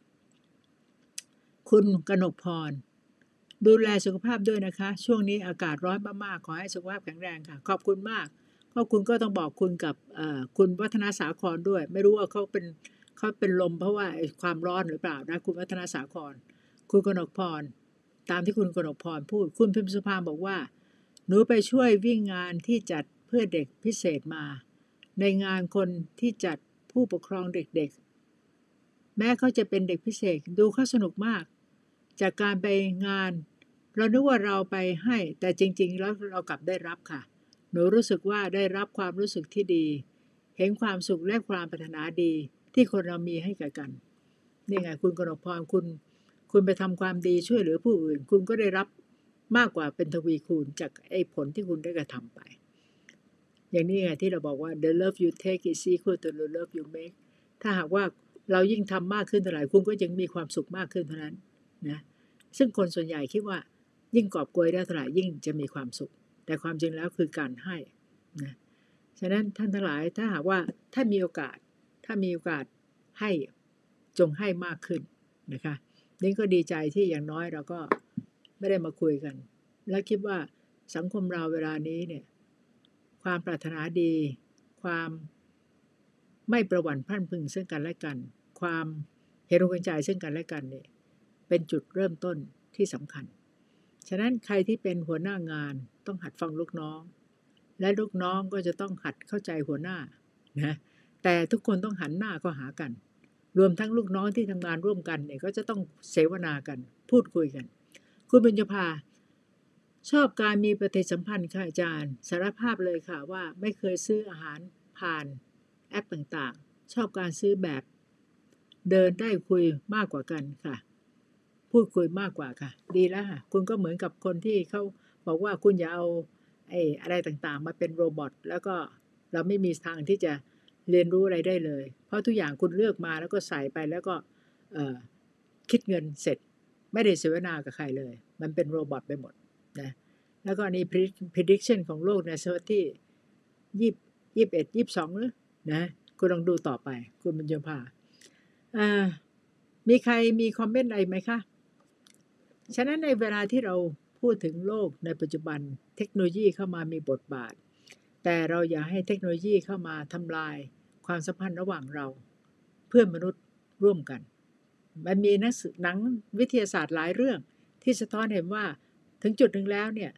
คุณกนกพรดูแลสุขภาพด้วยนะคะช่วงนี้อากาศร้อนมากๆขอให้สุขภาพแข็งแรงค่ะขอบคุณมากก็คุณก็ต้องบอกคุณกับคุณวัฒนาสาครด้วยไม่รู้ว่าเขาเป็นเขาเป็นลมเพราะว่าความร้อนหรือเปล่านะคุณวัฒนาสาครคุณกนกพรตามที่คุณกนกพรพูดคุณพิมพ์สุภาพบอกว่าหนูไปช่วยวิ่งงานที่จัดเพื่อเด็กพิเศษมาในงานคนที่จัดผู้ปกครองเด็กๆแม้เขาจะเป็นเด็กพิเศษดูเขาสนุกมากจากการไปงานเรานึกว่าเราไปให้แต่จริงๆแล้วเรากลับได้รับค่ะหนูรู้สึกว่าได้รับความรู้สึกที่ดีเห็นความสุขและความปรารถนาดีที่คนเรามีให้กับกันนี่ไงคุณกนกพรคุณคุณไปทำความดีช่วยเหลือผู้อื่นคุณก็ได้รับมากกว่าเป็นทวีคูณจากไอ้ผลที่คุณได้กระทำไปอย่างนี้ไงที่เราบอกว่า the love you take is equal to the love you make ถ้าหากว่าเรายิ่งทำมากขึ้นเท่าไหร่คุณก็ยังมีความสุขมากขึ้นเท่านั้นนะซึ่งคนส่วนใหญ่คิดว่ายิ่งกอบโกยได้เท่าไหร่ยิ่งจะมีความสุขแต่ความจริงแล้วคือการให้นะฉะนั้นท่านทั้งหลายถ้าหากว่าถ้ามีโอกาสถ้ามีโอกาสให้จงให้มากขึ้นนะคะนี่ก็ดีใจที่อย่างน้อยเราก็ไม่ได้มาคุยกันและคิดว่าสังคมเราเวลานี้เนี่ยความปรารถนาดีความไม่ประหวั่นพรั่นพรึงซึ่งกันและกันความเห็นอกเห็นใจซึ่งกันและกันเนี่ยเป็นจุดเริ่มต้นที่สำคัญฉะนั้นใครที่เป็นหัวหน้างานต้องหัดฟังลูกน้องและลูกน้องก็จะต้องหัดเข้าใจหัวหน้านะแต่ทุกคนต้องหันหน้าเข้าหากันรวมทั้งลูกน้องที่ทำงานร่วมกันเนี่ยก็จะต้องเสวนากันพูดคุยกันคุณบุญญภาชอบการมีปฏิสัมพันธ์ค่ะอาจารย์สารภาพเลยค่ะว่าไม่เคยซื้ออาหารผ่านแอปต่างๆชอบการซื้อแบบเดินได้คุยมากกว่ากันค่ะพูดคุยมากกว่าค่ะดีแล้วค่ะคุณก็เหมือนกับคนที่เขาบอกว่าคุณอย่าเอาไอ้อะไรต่างๆมาเป็นโรบอทแล้วก็เราไม่มีทางที่จะเรียนรู้อะไรได้เลยเพราะทุกอย่างคุณเลือกมาแล้วก็ใส่ไปแล้วก็คิดเงินเสร็จไม่ได้เสวนากับใครเลยมันเป็นโรบอทไปหมดนะแล้วก็นี่ prediction ของโลกในศตวรรษที่ยี่สิบเอ็ด ยี่สิบสองหรือนะคุณลองดูต่อไปคุณบุญญภามีใครมีคอมเมนต์อะไรไหมคะฉะนั้นในเวลาที่เราพูดถึงโลกในปัจจุบันเทคโนโลยีเข้ามามีบทบาทแต่เราอย่าให้เทคโนโลยีเข้ามาทำลายความสัมพันธ์ระหว่างเราเพื่อนมนุษย์ร่วมกันมันมีหนังวิทยาศาสตร์หลายเรื่องที่สะท้อนเห็นว่าถึงจุดหนึ่งแล้วเนี่ย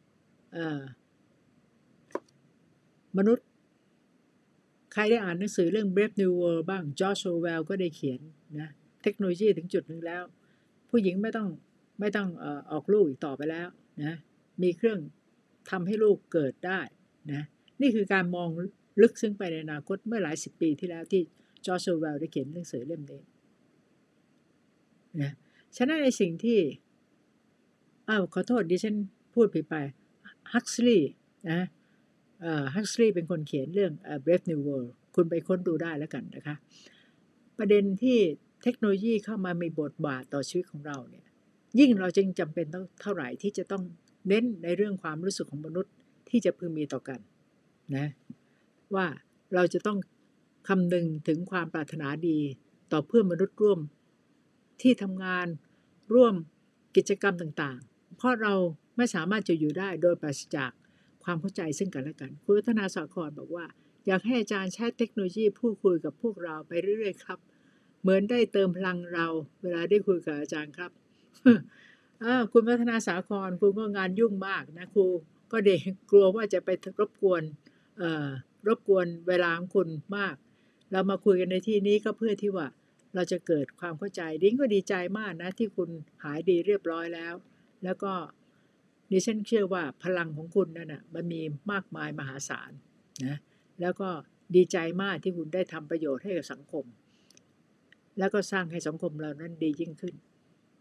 มนุษย์ใครได้อ่านหนังสือเรื่อง Brave New World บ้างจอร์จ ออร์เวลก็ได้เขียนนะเทคโนโลยีถึงจุดหนึ่งแล้วผู้หญิงไม่ต้องไม่ต้องเอ่อออกลูกอีกต่อไปแล้วนะมีเครื่องทำให้ลูกเกิดได้นะนี่คือการมองลึกซึ้งไปในอนาคตเมื่อหลายสิบปีที่แล้วที่จอร์จ ออร์เวลได้เขียนหนังสือเล่มนี้นะฉะนั้นในสิ่งที่อ้าวขอโทษดิฉันพูดผิดไปฮักซ์ลีย์นะฮักซ์ลีย์เป็นคนเขียนเรื่อง Brave New World คุณไปค้นดูได้แล้วกันนะคะประเด็นที่เทคโนโลยีเข้ามามีบทบาทต่อชีวิตของเราเนี่ยยิ่งเราจึงจำเป็นต้องเท่าไหร่ที่จะต้องเน้นในเรื่องความรู้สึกของมนุษย์ที่จะพึงมีต่อกันนะว่าเราจะต้องคำนึงถึงความปรารถนาดีต่อเพื่อนมนุษย์ร่วมที่ทำงานร่วมกิจกรรมต่างๆเพราะเราไม่สามารถจะอยู่ได้โดยปราศจากความเข้าใจซึ่งกันและกันคุณวัฒนาสาครบอกว่าอยากให้อาจารย์ใช้เทคโนโลยีพูดคุยกับพวกเราไปเรื่อยๆครับเหมือนได้เติมพลังเราเวลาได้คุยกับอาจารย์ครับ คุณวัฒนาสาครคุณก็งานยุ่งมากนะครูก็เด็กกลัวว่าจะไปรบกวนรบกวนเวลาของคุณมากเรามาคุยกันในที่นี้ก็เพื่อที่ว่าเราจะเกิดความเข้าใจดิ้งก็ดีใจมากนะที่คุณหายดีเรียบร้อยแล้วแล้วก็ดิฉันเชื่อว่าพลังของคุณนั่นน่ะมันมีมากมายมหาศาลนะแล้วก็ดีใจมากที่คุณได้ทำประโยชน์ให้กับสังคมแล้วก็สร้างให้สังคมเรานั้นดียิ่งขึ้น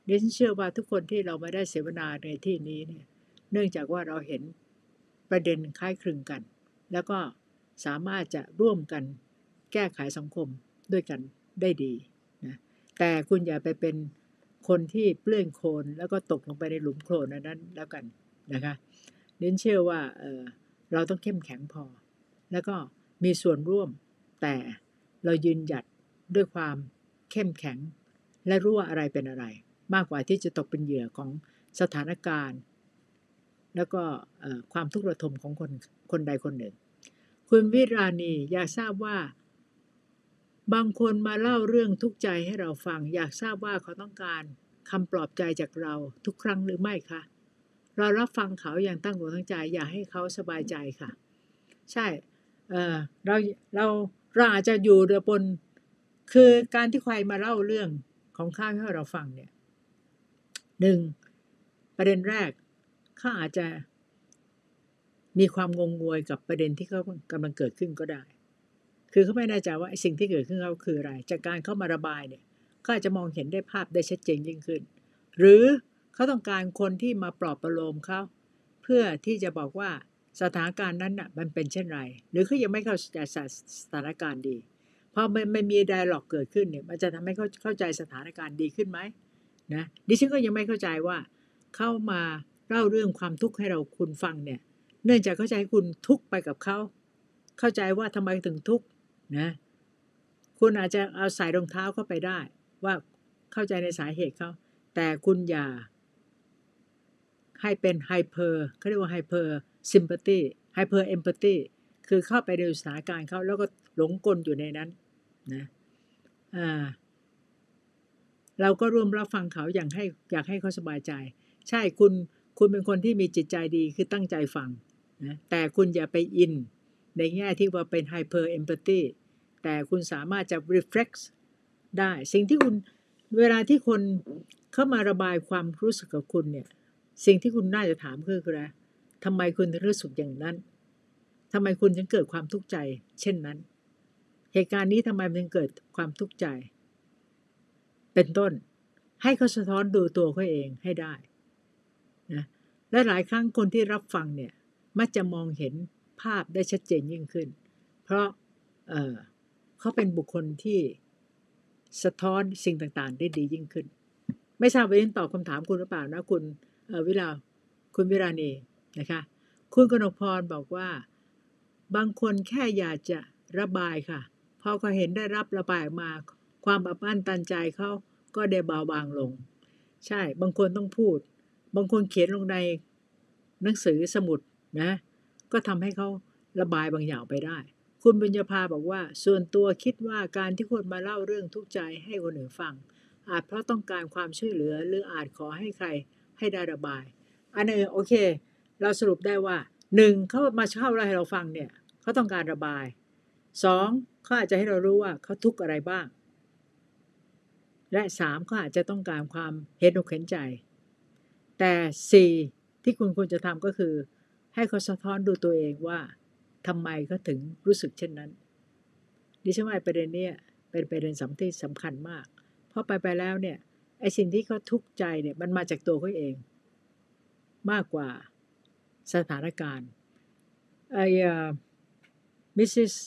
ดิฉันเชื่อว่าทุกคนที่เรามาได้เสวนาในที่นี้เนี่ยเนื่องจากว่าเราเห็นประเด็นคล้ายคลึงกันแล้วก็สามารถจะร่วมกันแก้ไขสังคมด้วยกันได้ดีนะแต่คุณอย่าไปเป็นคนที่เปลื้อนโคลนแล้วก็ตกลงไปในหลุมโคลนนั้นแล้วกันนะคะดิฉันเชื่อว่าเออเราต้องเข้มแข็งพอแล้วก็มีส่วนร่วมแต่เรายืนหยัดด้วยความเข้มแข็งและรู้ว่าอะไรเป็นอะไรมากกว่าที่จะตกเป็นเหยื่อของสถานการณ์แล้วก็ความทุกข์ระทมของคนคนใดคนหนึ่งคุณวิราณีอยากทราบว่าบางคนมาเล่าเรื่องทุกข์ใจให้เราฟังอยากทราบว่าเขาต้องการคำปลอบใจจากเราทุกครั้งหรือไม่คะเรารับฟังเขาอย่างตั้งอกตั้งใจอยากให้เขาสบายใจค่ะใช่เออเราเราเราอาจจะอยู่บนคือการที่ใครมาเล่าเรื่องของข้าให้เราฟังเนี่ยหนึ่งประเด็นแรกเขาอาจจะมีความงงงวยกับประเด็นที่เขากำลังเกิดขึ้นก็ได้คือเขาไม่แน่ใจว่าสิ่งที่เกิดขึ้นเขาคืออะไรจากการเข้ามาระบายเนี่ยเขาอาจจะมองเห็นได้ภาพได้ชัดเจนยิ่งขึ้นหรือเขาต้องการคนที่มาปลอบประโลมเขาเพื่อที่จะบอกว่าสถานการณ์นั้นน่ะมันเป็นเช่นไรหรือเขายังไม่เข้าใจสถานการณ์ดีพอมันไม่มีไดอะล็อกเกิดขึ้นเนี่ยมันจะทำให้เขาเข้าใจสถานการณ์ดีขึ้นไหมนะดิฉันก็ยังไม่เข้าใจว่าเข้ามาเล่าเรื่องความทุกข์ให้เราคุณฟังเนี่ยเนื่องจากเข้าใจคุณทุกข์ไปกับเขาเข้าใจว่าทำไมถึงทุกข์นะคุณอาจจะเอาใส่รองเท้าเข้าไปได้ว่าเข้าใจในสาเหตุเขาแต่คุณอย่าให้เป็นไฮเปอร์เขาเรียกว่าไฮเปอร์ซิมพัตตีไฮเปอร์เอมพัตตีคือเข้าไปในสถานการณ์เขาแล้วก็หลงกลอยู่ในนั้นนะอ่าเราก็ร่วมรับฟังเขาอย่างให้อยากให้เขาสบายใจใช่คุณคุณเป็นคนที่มีจิตใจดีคือตั้งใจฟังนะแต่คุณอย่าไปอินในแง่ที่ว่าเป็นไฮเปอร์เอมพัตตีแต่คุณสามารถจะ reflect ได้สิ่งที่คุณเวลาที่คนเข้ามาระบายความรู้สึกกับคุณเนี่ยสิ่งที่คุณน่าจะถามคือคืออะไรทำไมคุณถึงรู้สึกอย่างนั้นทำไมคุณถึงเกิดความทุกข์ใจเช่นนั้นเหตุการณ์นี้ทำไมมันถึงเกิดความทุกข์ใจเป็นต้นให้เขาสะท้อนดูตัวเขาเองให้ได้นะและหลายครั้งคนที่รับฟังเนี่ยมักจะมองเห็นภาพได้ชัดเจนยิ่งขึ้นเพราะเอ่อเขาเป็นบุคคลที่สะท้อนสิ่งต่างๆได้ดียิ่งขึ้นไม่ทราบว่าตอบคำถามคุณหรือเปล่านะคุณวิลาคุณวิราณีนะคะคุณกนกพรบอกว่าบางคนแค่อยากจะระบายค่ะพอเขาเห็นได้รับระบายออกมาความอับอั้นตันใจเขาก็ได้เบาบางลงใช่บางคนต้องพูดบางคนเขียนลงในหนังสือสมุดนะก็ทำให้เขาระบายบางอย่างไปได้คุณบุญญาภาบอกว่าส่วนตัวคิดว่าการที่คนมาเล่าเรื่องทุกข์ใจให้คนอื่นฟังอาจเพราะต้องการความช่วยเหลือหรืออาจขอให้ใครให้ได้ระบายอันนึงโอเคเราสรุปได้ว่าหนึ่งเขามาเช่าอะไรให้เราฟังเนี่ยเขาต้องการระบายสองเขาอาจจะให้เรารู้ว่าเขาทุกข์อะไรบ้างและสามเขาอาจจะต้องการความเห็นอกเห็นใจแต่สี่ที่คุณควรจะทำก็คือให้เขาสะท้อนดูตัวเองว่าทำไมเขาถึงรู้สึกเช่นนั้นดิฉันว่าประเด็นนี้เป็นประเด็นสำคัญที่สำคัญมากเพราะไปไปแล้วเนี่ยไอ้สิ่งที่เขาทุกข์ใจเนี่ยมันมาจากตัวเขาเองมากกว่าสถานการณ์ไอ้มิสซิส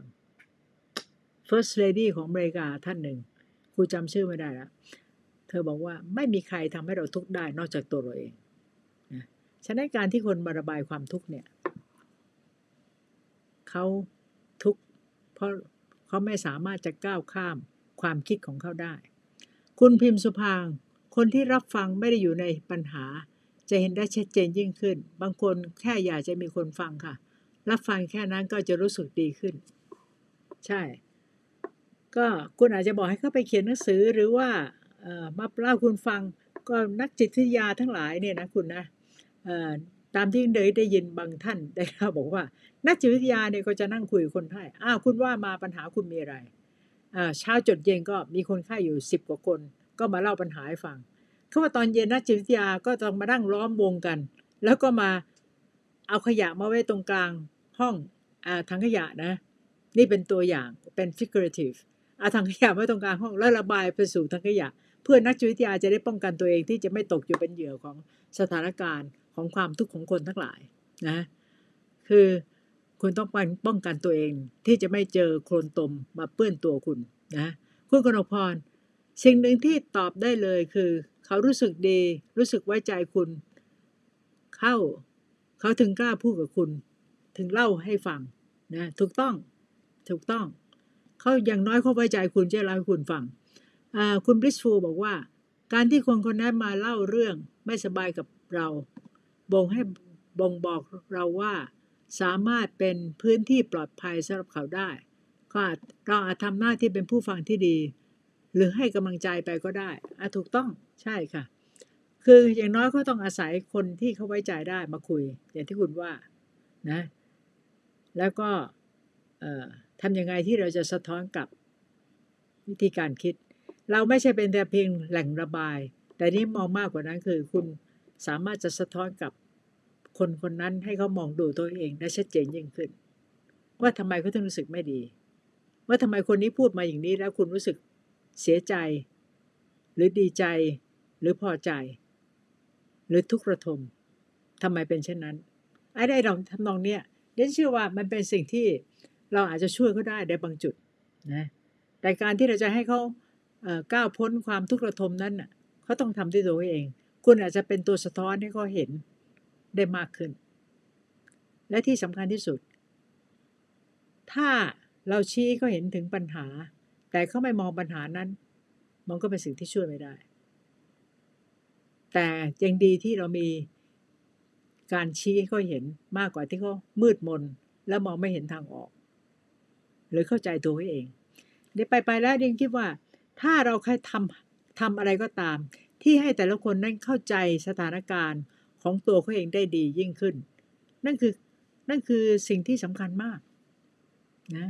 First Lady ของอเมริกาท่านหนึ่งครูจำชื่อไม่ได้แล้วเธอบอกว่าไม่มีใครทำให้เราทุกข์ได้นอกจากตัวเราเองนะฉะนั้นการที่คนมาระบายความทุกข์เนี่ยเขาทุกข์เพราะเขาไม่สามารถจะก้าวข้ามความคิดของเขาได้คุณพิมพ์สุพางคนที่รับฟังไม่ได้อยู่ในปัญหาจะเห็นได้ชัดเจนยิ่งขึ้นบางคนแค่อยากจะมีคนฟังค่ะรับฟังแค่นั้นก็จะรู้สึกดีขึ้นใช่ก็คุณอาจจะบอกให้เขาไปเขียนหนังสือหรือว่ามาเล่าคุณฟังก็นักจิตวิทยาทั้งหลายเนี่ยนะคุณนะตามที่ได้ได้ยินบางท่านได้เล่าบอกว่านักจิตวิทยาเนี่ยก็จะนั่งคุยกับคนไข้อ้าวคุณว่ามาปัญหาคุณมีอะไรเช้าจดเย็นก็มีคนไข้อยู่สิบกว่าคนก็มาเล่าปัญหาให้ฟังเขาว่าตอนเย็นนักจิตวิทยาก็ต้องมานั่งล้อมวงกันแล้วก็มาเอาขยะมาไว้ตรงกลางห้องถังขยะนะนี่เป็นตัวอย่างเป็น figurative เอาถังขยะไว้ตรงกลางห้องแล้วระบายไปสู่ถังขยะเพื่อนักจิตวิทยาจะได้ป้องกันตัวเองที่จะไม่ตกอยู่เป็นเหยื่อของสถานการณ์ของความทุกข์ของคนทั้งหลายนะคือคุณต้องป้องกันตัวเองที่จะไม่เจอโคลนตมมาเปื้อนตัวคุณนะคุณกนกพรสิ่งหนึ่งที่ตอบได้เลยคือเขารู้สึกดีรู้สึกไว้ใจคุณเข้าเขาถึงกล้าพูดกับคุณถึงเล่าให้ฟังนะถูกต้องถูกต้องเขาอย่างน้อยเขาไว้ใจคุณจะเล่าให้คุณฟังคุณบริสฟูบอกว่าการที่คนคนนั้นมาเล่าเรื่องไม่สบายกับเราบ่งให้บ่งบอกเราว่าสามารถเป็นพื้นที่ปลอดภัยสำหรับเขาได้ก็อาจเราอาจทำหน้าที่เป็นผู้ฟังที่ดีหรือให้กำลังใจไปก็ได้อ่ะถูกต้องใช่ค่ะคืออย่างน้อยก็ต้องอาศัยคนที่เขาไว้ใจได้มาคุยอย่างที่คุณว่านะแล้วก็ทำยังไงที่เราจะสะท้อนกับวิธีการคิดเราไม่ใช่เป็นแต่เพียงแหล่งระบายแต่นี่มองมากกว่านั้นคือคุณสามารถจะสะท้อนกับคนคนนั้นให้เขามองดูตัวเองได้ชัดเจนยิ่งขึ้นว่าทำไมเขาถึงรู้สึกไม่ดีว่าทำไมคนนี้พูดมาอย่างนี้แล้วคุณรู้สึกเสียใจหรือดีใจหรือพอใจหรือทุกข์ระทมทำไมเป็นเช่นนั้นไอ้ได้ลองทำนองเนี้ยเดนเชื่อว่ามันเป็นสิ่งที่เราอาจจะช่วยเขาได้ในบางจุดนะแต่การที่เราจะให้เขาก้าวพ้นความทุกข์ระทมนั้นน่ะเขาต้องทำด้วยตัวเองคุณอาจจะเป็นตัวสะท้อนให้เขาเห็นได้มากขึ้นและที่สำคัญที่สุดถ้าเราชี้เขาเห็นถึงปัญหาแต่เขาไม่มองปัญหานั้นมันก็เป็นสิ่งที่ช่วยไม่ได้แต่ยังดีที่เรามีการชี้ให้เขาเห็นมากกว่าที่เขามืดมนแล้วมองไม่เห็นทางออกหรือเข้าใจตัวเขาเองเดี๋ยวไปไปแล้วเดียนคิดว่าถ้าเราใครทำทำอะไรก็ตามที่ให้แต่ละคนนั้นเข้าใจสถานการณ์ของตัวเขาเองได้ดียิ่งขึ้นนั่นคือนั่นคือสิ่งที่สำคัญมากนะ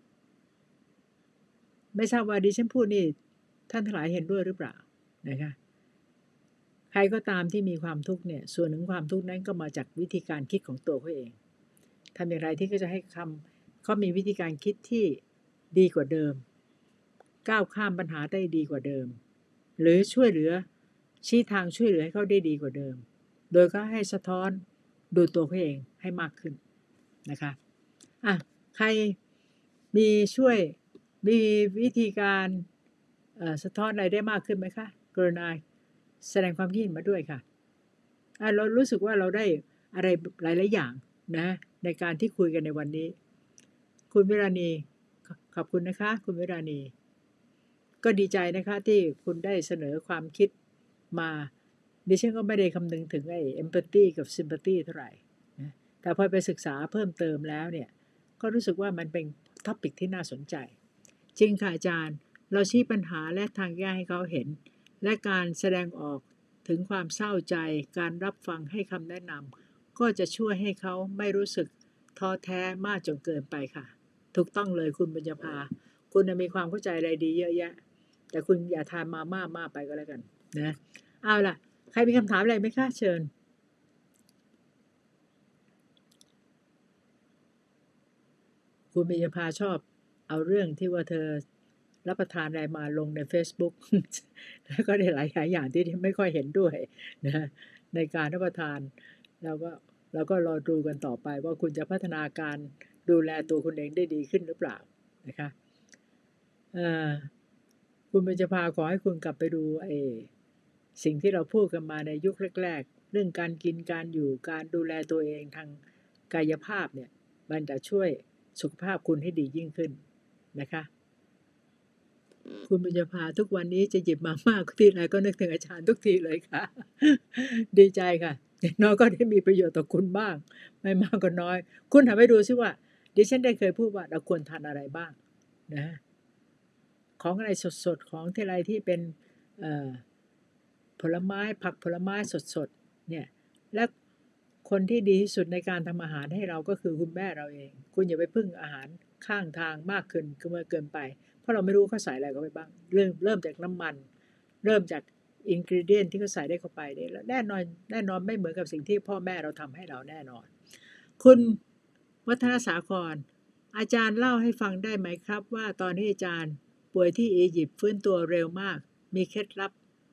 ไม่ทราบว่าดิฉันพูดนี่ท่านทั้งหลายเห็นด้วยหรือเปล่านะคะใครก็ตามที่มีความทุกข์เนี่ยส่วนหนึ่งความทุกข์นั้นก็มาจากวิธีการคิดของตัวเขาเองทำอย่างไรที่เขาจะให้คำเขามีวิธีการคิดที่ดีกว่าเดิมก้าวข้ามปัญหาได้ดีกว่าเดิมหรือช่วยเหลือชี้ทางช่วยเหลือให้เขาได้ดีกว่าเดิมโดยก็ให้สะท้อนดูตัวเขาเองให้มากขึ้นนะคะอ่ะใครมีช่วยมีวิธีการสะท้อนอะไรได้มากขึ้นไหมคะกรุณาแสดงความคิดเห็นมาด้วยค่ะอ่ะเรารู้สึกว่าเราได้อะไรหลายๆอย่างนะในการที่คุยกันในวันนี้คุณวิราณีขอบคุณนะคะคุณวิราณีก็ดีใจนะคะที่คุณได้เสนอความคิดมาดิฉันก็ไม่ได้คำนึงถึงไอ้ empathy กับ sympathy เท่าไหร่นะแต่พอไปศึกษาเพิ่มเติมแล้วเนี่ยก็รู้สึกว่ามันเป็นท็อปิกที่น่าสนใจจริงค่ะอาจารย์เราชี้ปัญหาและทางแก้ให้เขาเห็นและการแสดงออกถึงความเศร้าใจการรับฟังให้คำแนะนำก็จะช่วยให้เขาไม่รู้สึกท้อแท้มากจนเกินไปค่ะถูกต้องเลยคุณบุญญาภาคุณมีความเข้าใจอะไรดีเยอะแยะแต่คุณอย่าทานมาม่ามากไปก็แล้วกันนะเอาล่ะใครมีคำถามอะไรไหมคะเชิญคุณบุญญาภาชอบเอาเรื่องที่ว่าเธอรับประทานอะไรมาลงใน Facebook แล้วก็ได้หลายอย่างที่ไม่ค่อยเห็นด้วยนะในการรับประทานเราก็เราก็รอดูกันต่อไปว่าคุณจะพัฒนาการดูแลตัวคุณเองได้ดีขึ้นหรือเปล่านะคะคุณบุญญาภาขอให้คุณกลับไปดูไอ้สิ่งที่เราพูดกันมาในยุคแรกๆเรื่องการกินการอยู่การดูแลตัวเองทางกายภาพเนี่ยมันจะช่วยสุขภาพคุณให้ดียิ่งขึ้นนะคะคุณบุญญาภาทุกวันนี้จะหยิบมามากทีไรก็นึกถึงอาจารย์ทุกทีเลยค่ะดีใจค่ะอย่างน้อยก็ได้มีประโยชน์ต่อคุณบ้างไม่มากก็น้อยคุณทำให้ดูซิว่าดิฉันได้เคยพูดว่าเราควรทานอะไรบ้างนะของอะไรสดๆของที่อะไรที่เป็นผลไม้ผักผลไม้สดๆเนี่ยและคนที่ดีที่สุดในการทำอาหารให้เราก็คือคุณแม่เราเองคุณอย่าไปพึ่งอาหารข้างทางมากเกินเมื่อเกินไปเพราะเราไม่รู้เขาใส่อะไรเข้าไปบ้างเริ่มเริ่มจากน้ำมันเริ่มจากอินกรีเดียนที่เขาใส่ได้เข้าไปเนี่ยแล้วแน่นอนแน่นอนไม่เหมือนกับสิ่งที่พ่อแม่เราทำให้เราแน่นอนคุณวัฒนสาครอาจารย์เล่าให้ฟังได้ไหมครับว่าตอนที่อาจารย์ป่วยที่อียิปต์ฟื้นตัวเร็วมากมีเคล็ดลับ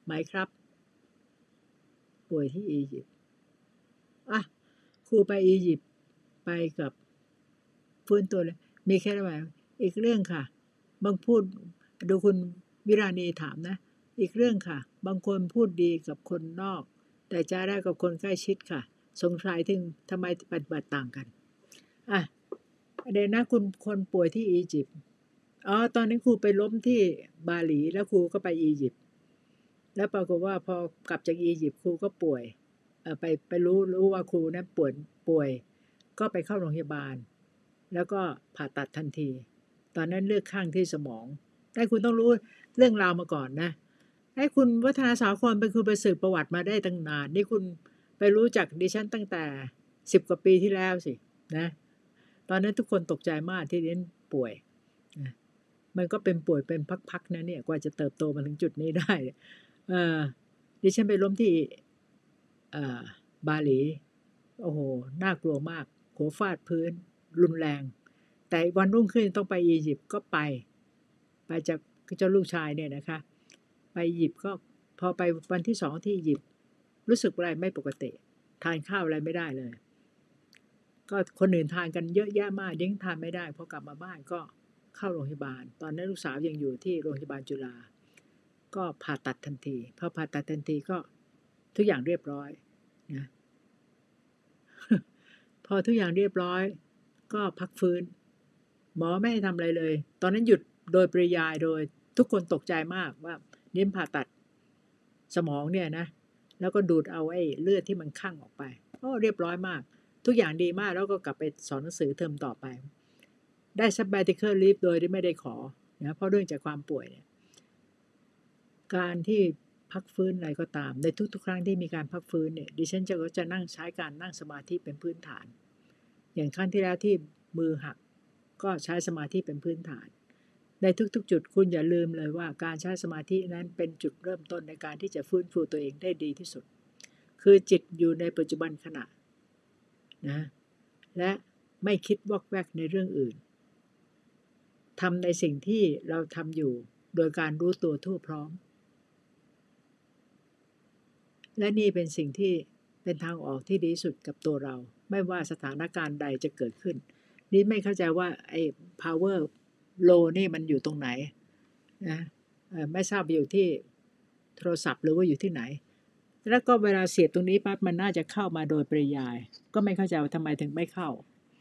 ไหมครับป่วยที่อียิปต์อ่ะครูไปอียิปต์ไปกับฟื้นตัวเลยมีแค่ไหนอีกเรื่องค่ะบางพูดดูคุณวิราณีถามนะอีกเรื่องค่ะบางคนพูดดีกับคนนอกแต่จะได้กับคนใกล้ชิดค่ะสงสัยถึงทำไมปฏิบัติต่างกันอ่ะเดี๋ยวนะคุณคนป่วยที่อียิปต์อ๋อตอนนี้ครูไปล้มที่บาหลีแล้วครูก็ไปอียิปต์แล้วปรากฏว่าพอกลับจากอียิปต์ครูก็ป่วยเออไปไปรู้รู้ว่าครูนั้นป่วยป่วยก็ไปเข้าโรงพยาบาลแล้วก็ผ่าตัดทันทีตอนนั้นเลือดข้างที่สมองแต่คุณต้องรู้เรื่องราวมาก่อนนะให้คุณวัฒนาสาครเป็นคุณไปสืบประวัติมาได้ตั้งนานนี่คุณไปรู้จักดิฉันตั้งแต่สิบกว่าปีที่แล้วสินะตอนนั้นทุกคนตกใจมากที่ดิฉันป่วยนะมันก็เป็นป่วยเป็นพักๆนะเนี่ยกว่าจะเติบโตมาถึงจุดนี้ได้เออดิฉันไปล้มที่เอ่อบาหลีโอ้โหน่ากลัวมากหัวฟาดพื้นรุนแรงแต่วันรุ่งขึ้นต้องไปอียิปต์ก็ไปไปจากเจ้าลูกชายเนี่ยนะคะไปอียิปต์ก็พอไปวันที่สองที่อียิปต์รู้สึกอะไรไม่ปกติทานข้าวอะไรไม่ได้เลยก็คนอื่นทานกันเยอะแยะมากยังทานไม่ได้พอกลับมาบ้านก็เข้าโรงพยาบาลตอนนั้นลูกสาวยังอยู่ที่โรงพยาบาลจุฬาก็ผ่าตัดทันทีพอผ่าตัดทันทีก็ทุกอย่างเรียบร้อยนะ พอทุกอย่างเรียบร้อยก็พักฟื้นหมอไม่ให้ทำอะไรเลยตอนนั้นหยุดโดยปริยายโดยทุกคนตกใจมากว่าเน้นผ่าตัดสมองเนี่ยนะแล้วก็ดูดเอาไอ้เลือดที่มันคั่งออกไปก็เรียบร้อยมากทุกอย่างดีมากแล้วก็กลับไปสอนหนังสือเทอมต่อไปได้ sabbatical leave โดยที่ไม่ได้ขอนะเพราะเรื่องจากความป่วยเนี่ยการที่พักฟื้นอะไรก็ตามในทุกๆครั้งที่มีการพักฟื้นเนี่ยดิฉันจะก็จะนั่งใช้การนั่งสมาธิเป็นพื้นฐานอย่างครั้งที่แล้วที่มือหักก็ใช้สมาธิเป็นพื้นฐานในทุกๆจุดคุณอย่าลืมเลยว่าการใช้สมาธินั้นเป็นจุดเริ่มต้นในการที่จะฟื้นฟูตัวเองได้ดีที่สุดคือจิตอยู่ในปัจจุบันขณะนะและไม่คิดวอกแวกในเรื่องอื่นทำในสิ่งที่เราทำอยู่โดยการรู้ตัวทั่วพร้อมและนี่เป็นสิ่งที่เป็นทางออกที่ดีสุดกับตัวเราไม่ว่าสถานการณ์ใดจะเกิดขึ้นนี่ไม่เข้าใจว่าไอ้ power low นี่มันอยู่ตรงไหนนะไม่ทราบอยู่ที่โทรศัพท์หรือว่าอยู่ที่ไหนแล้วก็เวลาเสียบตรงนี้ปั๊บมันน่าจะเข้ามาโดยปริยายก็ไม่เข้าใจว่าทำไมถึงไม่เข้า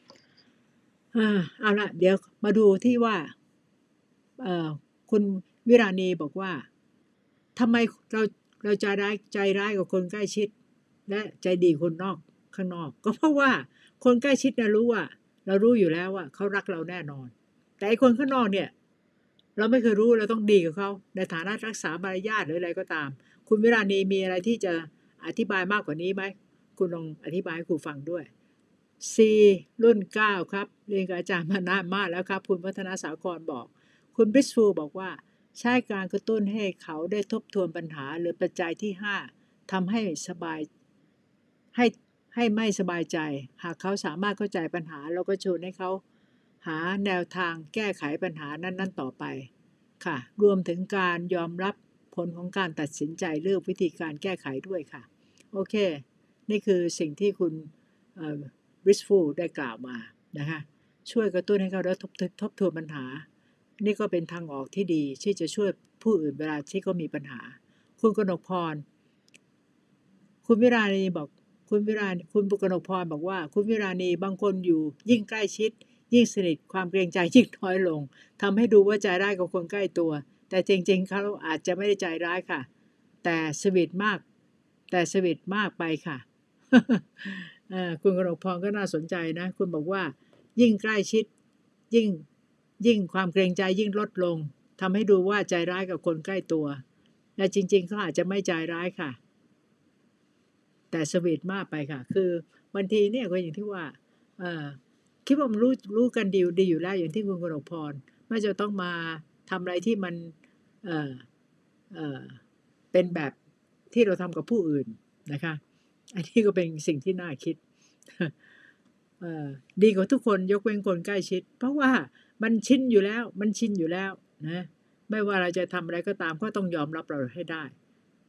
เอาละเดี๋ยวมาดูที่ว่าคุณวิราณีบอกว่าทำไมเราเราใจร้ายใจร้ายกับคนใกล้ชิดและใจดีคนนอกข้างนอกก็เพราะว่าคนใกล้ชิดนะรู้ว่าเรารู้อยู่แล้วว่าเขารักเราแน่นอนแต่ไอ้คนข้างนอกเนี่ยเราไม่เคยรู้เราต้องดีกับเขาในฐานะรักษามารยาทหรืออะไรก็ตามคุณวิราณีมีอะไรที่จะอธิบายมากกว่านี้ไหมคุณลองอธิบายให้ครูฟังด้วย C รุ่นเก้าครับเรียนกับอาจารย์มานานมากแล้วครับคุณวัฒนาสาครบอกคุณบริสฟูบอกว่าใช้การกระตุ้นให้เขาได้ทบทวนปัญหาหรือปัจจัยที่ห้าทำให้สบายให้ให้ไม่สบายใจหากเขาสามารถเข้าใจปัญหาเราก็ชวนให้เขาหาแนวทางแก้ไขปัญหานั้นๆต่อไปค่ะรวมถึงการยอมรับผลของการตัดสินใจเลือกวิธีการแก้ไขด้วยค่ะโอเคนี่คือสิ่งที่คุณบริสฟูได้กล่าวมานะคะช่วยกระตุ้นให้เขาได้ทบทบทวนปัญหานี่ก็เป็นทางออกที่ดีที่จะช่วยผู้อื่นเวลาที่เขามีปัญหาคุณกนกพรคุณวิราณีบอกคุณวิราคุณกนกพรบอกว่าคุณวิราณีบางคนอยู่ยิ่งใกล้ชิดยิ่งสนิทความเกรงใจยิ่งน้อยลงทำให้ดูว่าใจร้ายกับคนใกล้ตัวแต่จริงๆเขาอาจจะไม่ได้ใจร้ายค่ะแต่สวีทมากแต่สวีทมากไปค่ะ คุณกนกพรก็น่าสนใจนะคุณบอกว่ายิ่งใกล้ชิดยิ่งยิ่งความเกรงใจยิ่งลดลงทำให้ดูว่าใจร้ายกับคนใกล้ตัวและจริงๆเขาอาจจะไม่ใจร้ายค่ะแต่สวีทมากไปค่ะคือบางทีเนี่ยก็อย่างที่ว่าคิดว่ามันรู้รู้กันดีดีอยู่แล้วอย่างที่คุณกนกพรไม่จะต้องมาทำอะไรที่มันเอ่อเอ่อเป็นแบบที่เราทำกับผู้อื่นนะคะอันนี้ก็เป็นสิ่งที่น่าคิดดีกว่าทุกคนยกเว้นคนใกล้ชิดเพราะว่ามันชินอยู่แล้วมันชินอยู่แล้วนะไม่ว่าเราจะทำอะไรก็ตามก็ต้องยอมรับเราให้ได้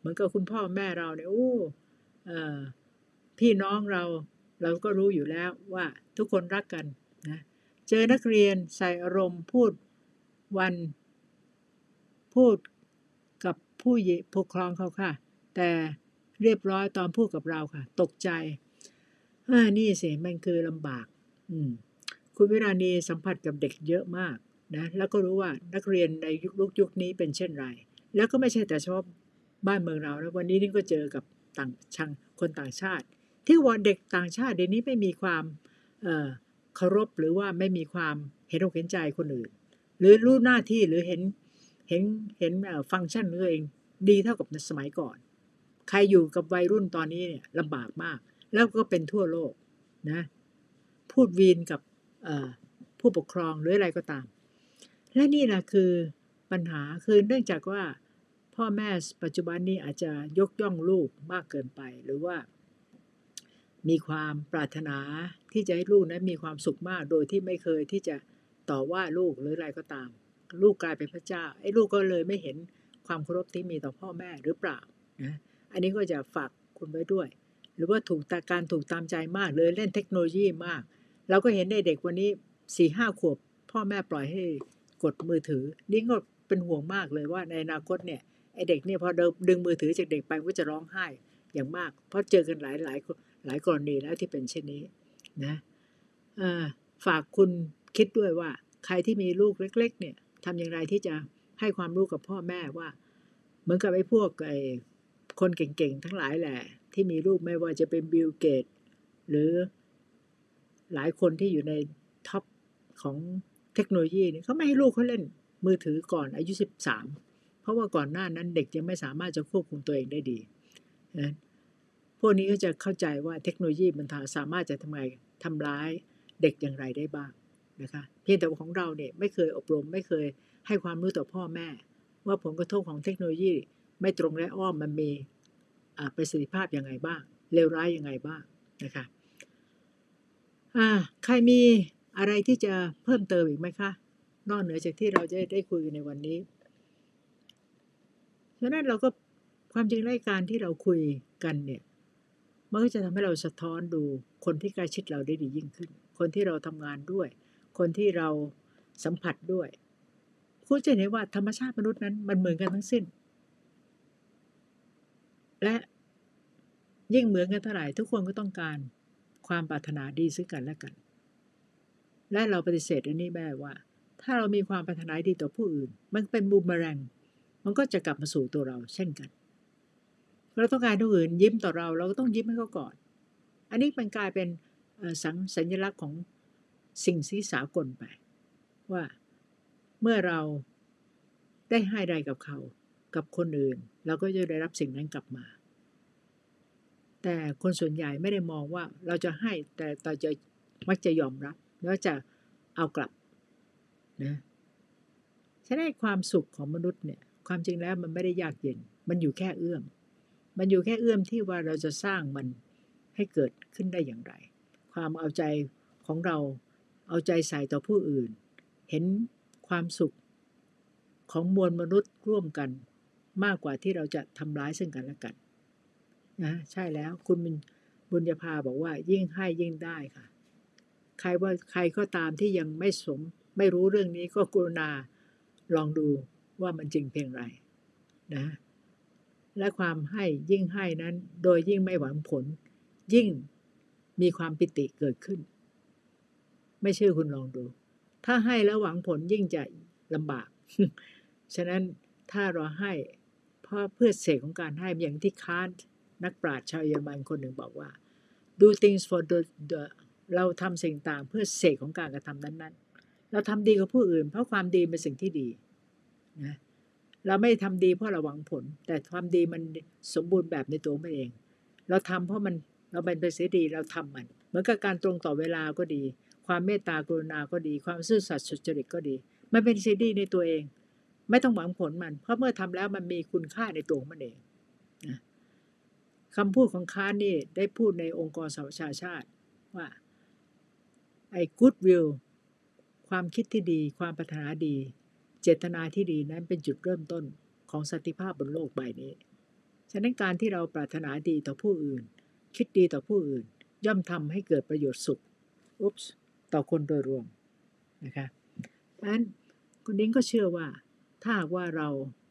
มือนกับคุณพ่อแม่เราเนี่ยโอ้เอ่อพี่น้องเราเราก็รู้อยู่แล้วว่าทุกคนรักกันนะเจอนักเรียนใส่อารมณ์พูดวันพูดกับผู้ปกครองเขาค่ะแต่เรียบร้อยตอนพูดกับเราค่ะตกใจอ่านี่สิมันคือลำบากอืมคุณวิราณีสัมผัสกับเด็กเยอะมากนะแล้วก็รู้ว่านักเรียนในยุคยุคนี้เป็นเช่นไรแล้วก็ไม่ใช่แต่เฉพาะบ้านเมืองเรานะวันนี้นี่ก็เจอกับต่างชังคนต่างชาติที่ว่าเด็กต่างชาติเดี๋ยวนี้ไม่มีความเอ่อเคารพหรือว่าไม่มีความเห็นอกเห็นใจคนอื่นหรือรู้หน้าที่หรือเห็นเห็นเห็นฟังก์ชันของตัวเองดีเท่ากับในสมัยก่อนใครอยู่กับวัยรุ่นตอนนี้เนี่ยลำบากมากแล้วก็เป็นทั่วโลกนะพูดวีนกับเอ่อผู้ปกครองหรืออะไรก็ตามและนี่แหละคือปัญหาคือเนื่องจากว่าพ่อแม่ปัจจุบันนี้อาจจะยกย่องลูกมากเกินไปหรือว่ามีความปรารถนาที่จะให้ลูกนั้นมีความสุขมากโดยที่ไม่เคยที่จะต่อว่าลูกหรืออะไรก็ตามลูกกลายเป็นพระเจ้าไอ้ลูกก็เลยไม่เห็นความเคารพที่มีต่อพ่อแม่หรือเปล่านะอันนี้ก็จะฝากคุณไว้ด้วยหรือว่าถูกตาการถูกตามใจมากเลยเล่นเทคโนโลยีมากเราก็เห็นในเด็กวันนี้สี่ห้าขวบพ่อแม่ปล่อยให้กดมือถือนี่ก็เป็นห่วงมากเลยว่าในอนาคตเนี่ยไอเด็กเนี่ยพอดึงมือถือจากเด็กไปก็จะร้องไห้อย่างมากเพราะเจอกันหลายหลายหลายกรณีแล้วที่เป็นเช่นนี้นะฝากคุณคิดด้วยว่าใครที่มีลูกเล็กๆเนี่ยทำอย่างไรที่จะให้ความรู้กับพ่อแม่ว่าเหมือนกับไอ้พวกไอ้คนเก่งๆทั้งหลายแหละที่มีลูกไม่ว่าจะเป็นบิลเกตหรือหลายคนที่อยู่ในท็อปของเทคโนโลยีเนี่ยเขาไม่ให้ลูกเขาเล่นมือถือก่อนอายุสิบสามเพราะว่าก่อนหน้านั้นเด็กยังไม่สามารถจะควบคุมตัวเองได้ดีนะพวกนี้ก็จะเข้าใจว่าเทคโนโลยีมันสามารถจะทำไงทำร้ายเด็กอย่างไรได้บ้างนะคะเพียงแต่ของเราเนี่ยไม่เคยอบรมไม่เคยให้ความรู้ต่อพ่อแม่ว่าผลกระทบของเทคโนโลยีไม่ตรงและอ้อมมันมีประสิทธิภาพยังไงบ้างเลวร้ายยังไงบ้างนะคะใครมีอะไรที่จะเพิ่มเติมอีกไหมคะนอกเหนือจากที่เราจะได้คุยในวันนี้ฉะนั้นเราก็ความจริงรายการที่เราคุยกันเนี่ยมันก็จะทำให้เราสะท้อนดูคนที่ใกล้ชิดเราได้ดียิ่งขึ้นคนที่เราทำงานด้วยคนที่เราสัมผัสด้วยคุณจะเห็นว่าธรรมชาติมนุษย์นั้นมันเหมือนกันทั้งสิ้นและยิ่งเหมือนกันเท่าไหร่ทุกคนก็ต้องการความปรารถนาดีซึ่งกันและกันและเราปฏิเสธอันนี้ไม่ได้ว่าถ้าเรามีความปรารถนาดีต่อผู้อื่นมันเป็นบูมเมอแรงมันก็จะกลับมาสู่ตัวเราเช่นกันเราต้องการผู้อื่นยิ้มต่อเราเราก็ต้องยิ้มให้เขาก่อนอันนี้มันกลายเป็นสัญสัญลักษณ์ของสิ่งที่สากลไปว่าเมื่อเราได้ให้ใดกับเขากับคนอื่นเราก็จะได้รับสิ่งนั้นกลับมาแต่คนส่วนใหญ่ไม่ได้มองว่าเราจะให้แต่เราจะมักจะยอมรับแล้วจะเอากลับนะฉะนั้นความสุขของมนุษย์เนี่ยความจริงแล้วมันไม่ได้ยากเย็นมันอยู่แค่เอื้อมมันอยู่แค่เอื้อมที่ว่าเราจะสร้างมันให้เกิดขึ้นได้อย่างไรความเอาใจของเราเอาใจใส่ต่อผู้อื่นเห็นความสุขของมวลมนุษย์ร่วมกันมากกว่าที่เราจะทำร้ายซึ่งกันและกันนะใช่แล้วคุณบุญญาภาบอกว่ายิ่งให้ยิ่งได้ค่ะใครว่าใครก็ตามที่ยังไม่สมไม่รู้เรื่องนี้ก็กรุณาลองดูว่ามันจริงเพียงไรนะและความให้ยิ่งให้นั้นโดยยิ่งไม่หวังผลยิ่งมีความปิติเกิดขึ้นไม่เชื่อคุณลองดูถ้าให้แล้วหวังผลยิ่งจะลำบากฉะนั้นถ้าเราให้เพราะเพื่อเสกของการให้อย่างที่คานต์นักปราชญ์ชาวเยอรมันคนหนึ่งบอกว่า do things for the, the เราทำสิ่งต่างเพื่อเสกของการกระทำนั้นๆเราทำดีกับผู้อื่นเพราะความดีเป็นสิ่งที่ดีนะเราไม่ทำดีเพราะเราหวังผลแต่ความดีมันสมบูรณ์แบบในตัวมันเองเราทำเพราะมันเราเป็นสิ่งดีเราทำมันเหมือนกับการตรงต่อเวลาก็ดีความเมตตากรุณาก็ดีความซื่อสัตย์สุจริตก็ดีมันเป็นสิ่งดีในตัวเองไม่ต้องหวังผลมันเพราะเมื่อทำแล้วมันมีคุณค่าในตัวมันเองนะคำพูดของค้านี่ได้พูดในองค์กรสหประชาชาติว่าไอ้ goodwill ความคิดที่ดีความปรารถนาดีเจตนาที่ดีนั้นเป็นจุดเริ่มต้นของสันติภาพบนโลกใบนี้ฉะนั้นการที่เราปรารถนาดีต่อผู้อื่นคิดดีต่อผู้อื่นย่อมทำให้เกิดประโยชน์สุขอุ๊บต่อคนโดยรวมนะคะเพราะฉะนั้นคุณนิ้งก็เชื่อว่าถ้าหากว่าเรา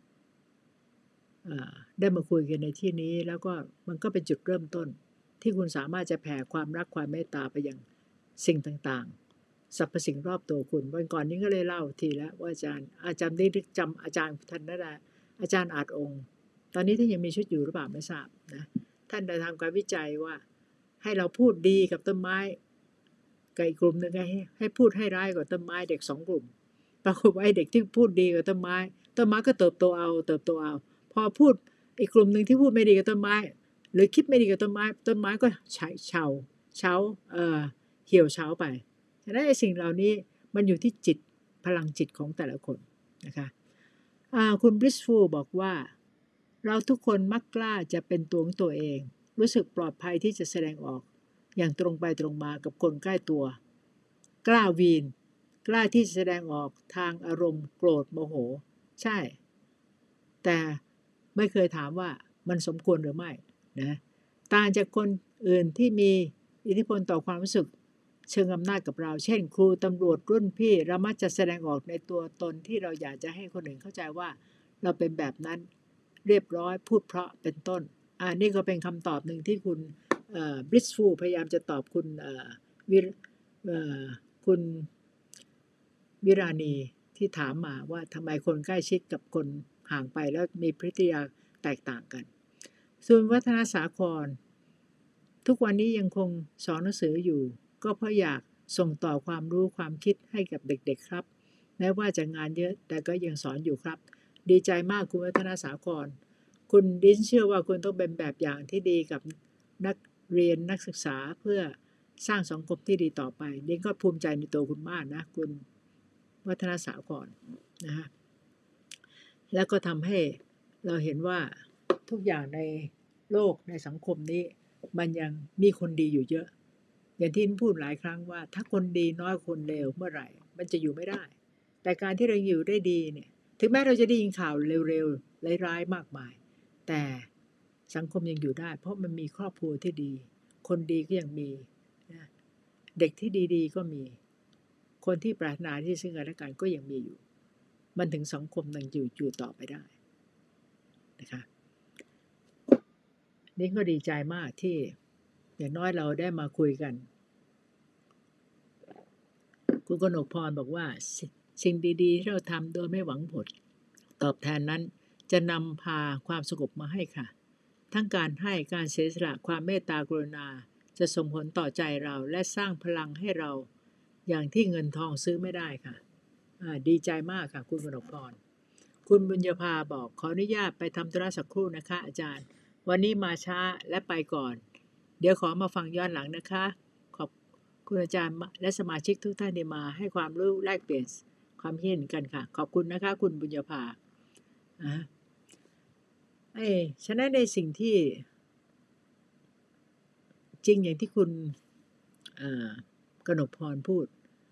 ได้มาคุยกันในที่นี้แล้วก็มันก็เป็นจุดเริ่มต้นที่คุณสามารถจะแผ่ความรักความเมตตาไปยังสิ่งต่างๆสรรพสิ่งรอบตัวคุณวันก่อนนี้ก็เลยเล่าทีแล้วว่าอาจารย์อาจารย์ได้จำอาจารย์ท่านนั่นแหละอาจารย์อาจองค์ตอนนี้ท่านยังมีชีวิตอยู่หรือเปล่าไม่ทราบนะท่านได้ทำการวิจัยว่าให้เราพูดดีกับต้นไม้กับอีกกลุ่มหนึ่งให้ให้พูดให้ร้ายกับต้นไม้เด็กสองกลุ่มปรากฏว่าไอ้เด็กที่พูดดีกับต้นไม้ต้นไม้ก็เติบโตเอาเติบโตเอาพอพูดอีกกลุ่มหนึ่งที่พูดไม่ดีกับต้นไม้หรือคิดไม่ดีกับต้นไม้ต้นไม้ก็เฉาเฉาเฉาเอ่อเหี่ยวเฉาไปฉะนั้นไอ้สิ่งเหล่านี้มันอยู่ที่จิตพลังจิตของแต่ละคนนะคะคุณบริสฟูบอกว่าเราทุกคนมักกล้าจะเป็นตัวของตัวเองรู้สึกปลอดภัยที่จะแสดงออกอย่างตรงไปตรงมากับคนใกล้ตัวกล้าวีนกล้าที่จะแสดงออกทางอารมณ์โกรธโมโหใช่แต่ไม่เคยถามว่ามันสมควรหรือไม่นะต่างจากคนอื่นที่มีอิทธิพลต่อความรู้สึกเชิงอำนาจกับเราเช่นครูตำรวจรุ่นพี่เรามักจะแสดงออกในตัวตนที่เราอยากจะให้คนอื่นเข้าใจว่าเราเป็นแบบนั้นเรียบร้อยพูดเพราะเป็นต้นอ่านี่ก็เป็นคำตอบหนึ่งที่คุณบริสฟูพยายามจะตอบคุณวิคุณวิราณีที่ถามมาว่าทำไมคนใกล้ชิดกับคนห่างไปแล้วมีพฤติกรรมแตกต่างกันส่วนวัฒนสาครทุกวันนี้ยังคงสอนหนังสืออยู่ก็เพราะอยากส่งต่อความรู้ความคิดให้กับเด็กๆครับแม้ว่าจะงานเยอะแต่ก็ยังสอนอยู่ครับดีใจมากคุณวัฒนสาครคุณดินเชื่อว่าคุณต้องเป็นแบบอย่างที่ดีกับนักเรียนนักศึกษาเพื่อสร้างสังคมที่ดีต่อไปดินก็ภูมิใจในตัวคุณมากนะคุณวัฒนสาครนะฮะแล้วก็ทำให้เราเห็นว่าทุกอย่างในโลกในสังคมนี้มันยังมีคนดีอยู่เยอะอย่างที่พูดหลายครั้งว่าถ้าคนดีน้อยคนเลวเมื่อไหร่มันจะอยู่ไม่ได้แต่การที่เราอยู่ได้ดีเนี่ยถึงแม้เราจะได้ยินข่าวเร็วๆร้ายๆมากมายแต่สังคมยังอยู่ได้เพราะมันมีครอบครัวที่ดีคนดีก็ยังมีนะเด็กที่ดีๆก็มีคนที่ปรารถนาที่ซึ่งกันและกันก็ยังมีอยู่มันถึงสังคมยังอยู่อยู่ต่อไปได้นะคะนี่ก็ดีใจมากที่อย่างน้อยเราได้มาคุยกันคุณกนกพรบอกว่าสิ่งดีๆที่เราทำโดยไม่หวังผลตอบแทนนั้นจะนำพาความสงบมาให้ค่ะทั้งการให้การเสียสละความเมตตากรุณาจะส่งผลต่อใจเราและสร้างพลังให้เราอย่างที่เงินทองซื้อไม่ได้ค่ะดีใจมากค่ะคุณกนกพรคุณบุญญาภาบอกขออนุญาตไปทำธุระสักครู่นะคะอาจารย์วันนี้มาช้าและไปก่อนเดี๋ยวขอมาฟังย้อนหลังนะคะขอบคุณอาจารย์และสมาชิกทุกท่านที่มาให้ความรู้แลกเปลี่ยนความเห็นกันค่ะขอบคุณนะคะคุณบุญญาภาอ่ะไอ้ฉะนั้นในสิ่งที่จริงอย่างที่คุณกนกพรพูด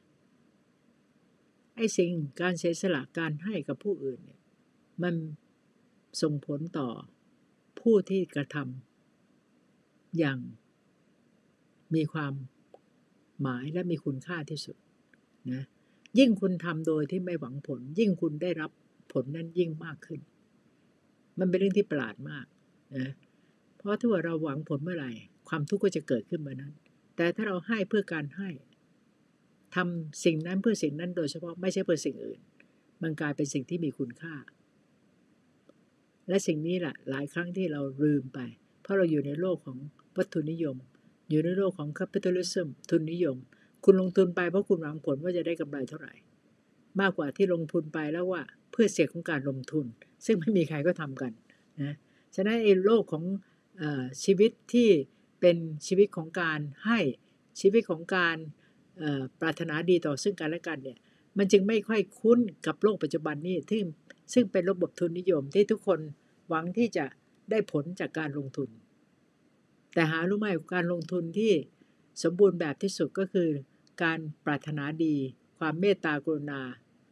ไอ้สิ่งการเสียสละการให้กับผู้อื่นเนี่ยมันส่งผลต่อผู้ที่กระทำอย่างมีความหมายและมีคุณค่าที่สุดนะยิ่งคุณทำโดยที่ไม่หวังผลยิ่งคุณได้รับผลนั้นยิ่งมากขึ้นมันเป็นเรื่องที่ประหลาดมากนะเพราะถ้าเราหวังผลเมื่อไหร่ความทุกข์ก็จะเกิดขึ้นเมื่อนั้นแต่ถ้าเราให้เพื่อการให้ทำสิ่งนั้นเพื่อสิ่งนั้นโดยเฉพาะไม่ใช่เพื่อสิ่งอื่นมันกลายเป็นสิ่งที่มีคุณค่าและสิ่งนี้แหละหลายครั้งที่เราลืมไปเพราะเราอยู่ในโลกของวัตถุนิยมอยู่ในโลกของ capitalism ทุนนิยมคุณลงทุนไปเพราะคุณหวังผลว่าจะได้กำไรเท่าไหร่มากกว่าที่ลงทุนไปแล้วว่าเพื่อเสียของการลงทุนซึ่งไม่มีใครก็ทำกันนะฉะนั้นไอ้โลกของเอ่อชีวิตที่เป็นชีวิตของการให้ชีวิตของการเอ่อปรารถนาดีต่อซึ่งกันและกันเนี่ยมันจึงไม่ค่อยคุ้นกับโลกปัจจุบันนี้ที่ซึ่งเป็นระบบทุนนิยมที่ทุกคนหวังที่จะได้ผลจากการลงทุนแต่หารู้ไหมการลงทุนที่สมบูรณ์แบบที่สุดก็คือการปรารถนาดีความเมตตากรุณา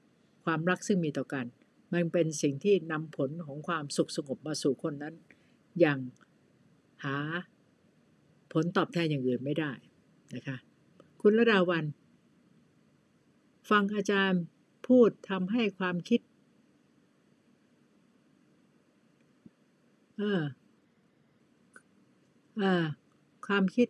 ความรักซึ่งมีต่อกันมันเป็นสิ่งที่นำผลของความสุขสงบมาสู่คนนั้นอย่างหาผลตอบแทนอย่างอื่นไม่ได้นะคะคุณระดาวันฟังอาจารย์พูดทำให้ความคิดเออเออความคิด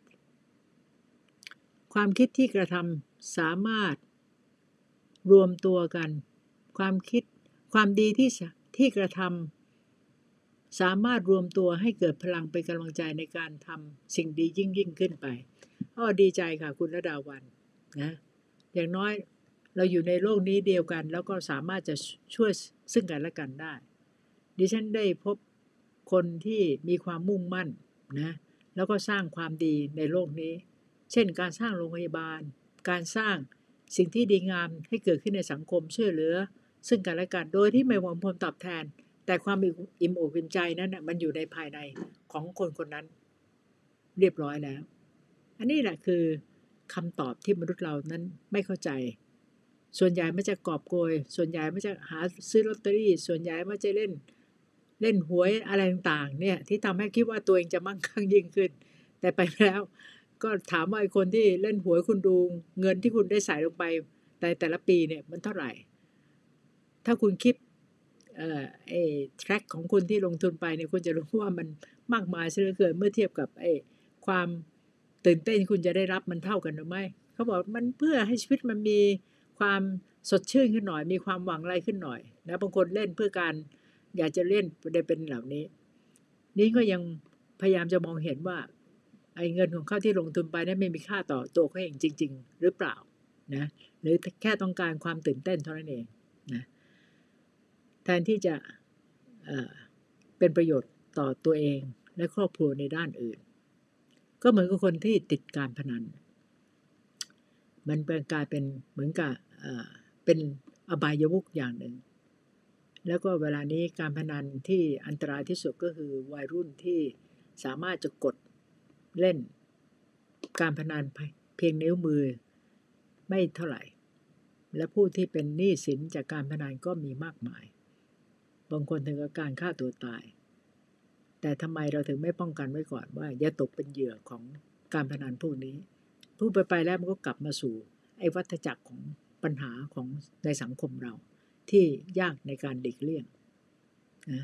ความคิดที่กระทำสามารถรวมตัวกันความคิดความดีที่ที่กระทำสามารถรวมตัวให้เกิดพลังเป็นกำลังใจในการทำสิ่งดียิ่งยิ่งขึ้นไปอ้อดีใจค่ะคุณระดาวันนะอย่างน้อยเราอยู่ในโลกนี้เดียวกันแล้วก็สามารถจะช่วยซึ่งกันและกันได้ดิฉันได้พบคนที่มีความมุ่งมั่นนะแล้วก็สร้างความดีในโลกนี้เช่นการสร้างโรงพยาบาลการสร้างสิ่งที่ดีงามให้เกิดขึ้นในสังคมช่วยเหลือซึ่งกันและกันโดยที่ไม่หวังผลตอบแทนแต่ความอิ่มอกอิ่มใจนั้นมันอยู่ในภายในของคนคนนั้นเรียบร้อยแล้วอันนี้แหละคือคำตอบที่มนุษย์เรานั้นไม่เข้าใจส่วนใหญ่มันจะกอบโกยส่วนใหญ่มันจะหาซื้อลอตเตอรี่ส่วนใหญ่มันจะเล่นเล่นหวยอะไรต่างๆเนี่ยที่ทำให้คิดว่าตัวเองจะมั่งคั่งยิ่งขึ้นแต่ไปแล้วก็ถามว่าไอ้คนที่เล่นหวยคุณดูเงินที่คุณได้ใส่ลงไปในแต่ละปีเนี่ยมันเท่าไหร่ถ้าคุณคิดเอ่อไอ้ track ของคุณที่ลงทุนไปเนี่ยคุณจะรู้ว่ามันมากมายเสียเหลือเกินเมื่อเทียบกับไอ้ความตื่นเต้นคุณจะได้รับมันเท่ากันหรือไม่เขาบอกมันเพื่อให้ชีวิตมันมีความสดชื่นขึ้นหน่อยมีความหวังอะไรขึ้นหน่อยนะบางคนเล่นเพื่อการอยากจะเล่นได้เป็นเหล่านี้นี่ก็ยังพยายามจะมองเห็นว่าไอ้เงินของเขาที่ลงทุนไปนั้นไม่มีค่าต่อตัวเขาเองจริงๆหรือเปล่านะหรือแค่ต้องการความตื่นเต้นเท่านั้นเองนะแทนที่จะเอ่อเป็นประโยชน์ต่อตัวเองและครอบครัวในด้านอื่นก็เหมือนกับคนที่ติดการพนันมันเป็นกลายเป็นเหมือนกับเอ่อเป็นอบายมุขอย่างหนึ่งแล้วก็เวลานี้การพนันที่อันตรายที่สุดก็คือวัยรุ่นที่สามารถจะกดเล่นการพนันเพียงนิ้วมือไม่เท่าไหร่และผู้ที่เป็นหนี้สินจากการพนันก็มีมากมายบางคนถึงกับการฆ่าตัวตายแต่ทำไมเราถึงไม่ป้องกันไว้ก่อนว่าอย่าตกเป็นเหยื่อของการพนันพวกนี้พูดไปไปแล้วมันก็กลับมาสู่ไอ้วัฏจักรของปัญหาของในสังคมเราที่ยากในการหลีกเลี่ยงนะ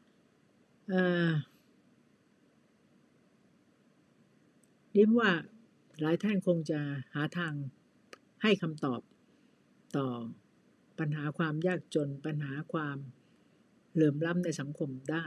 ดิ้มว่าหลายท่านคงจะหาทางให้คำตอบต่อปัญหาความยากจนปัญหาความเหลื่อมล้ำในสังคมได้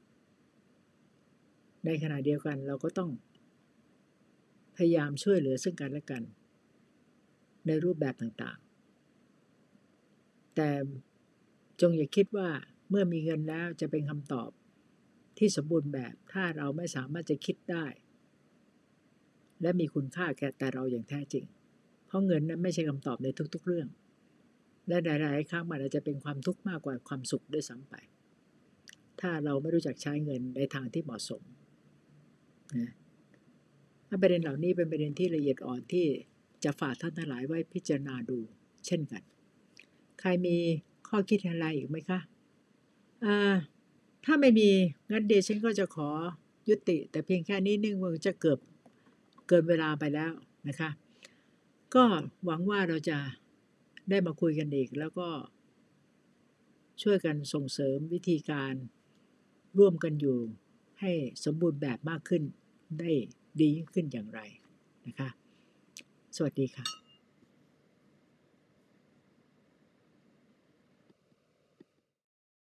ในขณะเดียวกันเราก็ต้องพยายามช่วยเหลือซึ่งกันและกันในรูปแบบต่างๆแต่จงอย่าคิดว่าเมื่อมีเงินแล้วจะเป็นคำตอบที่สมบูรณ์แบบถ้าเราไม่สามารถจะคิดได้และมีคุณค่าแก่แต่เราอย่างแท้จริงเพราะเงินนั้นไม่ใช่คำตอบในทุกๆเรื่องและหลายๆครั้งมันอาจจะเป็นความทุกข์มากกว่าความสุขด้วยซ้ำไปถ้าเราไม่รู้จักใช้เงินในทางที่เหมาะสมนะประเด็นเหล่านี้เป็นประเด็นที่ละเอียดอ่อนที่จะฝากท่านทั้งหลายไว้พิจารณาดูเช่นกันใครมีข้อคิดอะไรอีกไหมคะถ้าไม่มีงั้นเดฉันก็จะขอยุติแต่เพียงแค่นี้นึงมันจะเกือบเกินเวลาไปแล้วนะคะก็หวังว่าเราจะได้มาคุยกันอีกแล้วก็ช่วยกันส่งเสริมวิธีการร่วมกันอยู่ให้สมบูรณ์แบบมากขึ้นได้ดีขึ้นอย่างไรนะคะสวัสดีค่ะ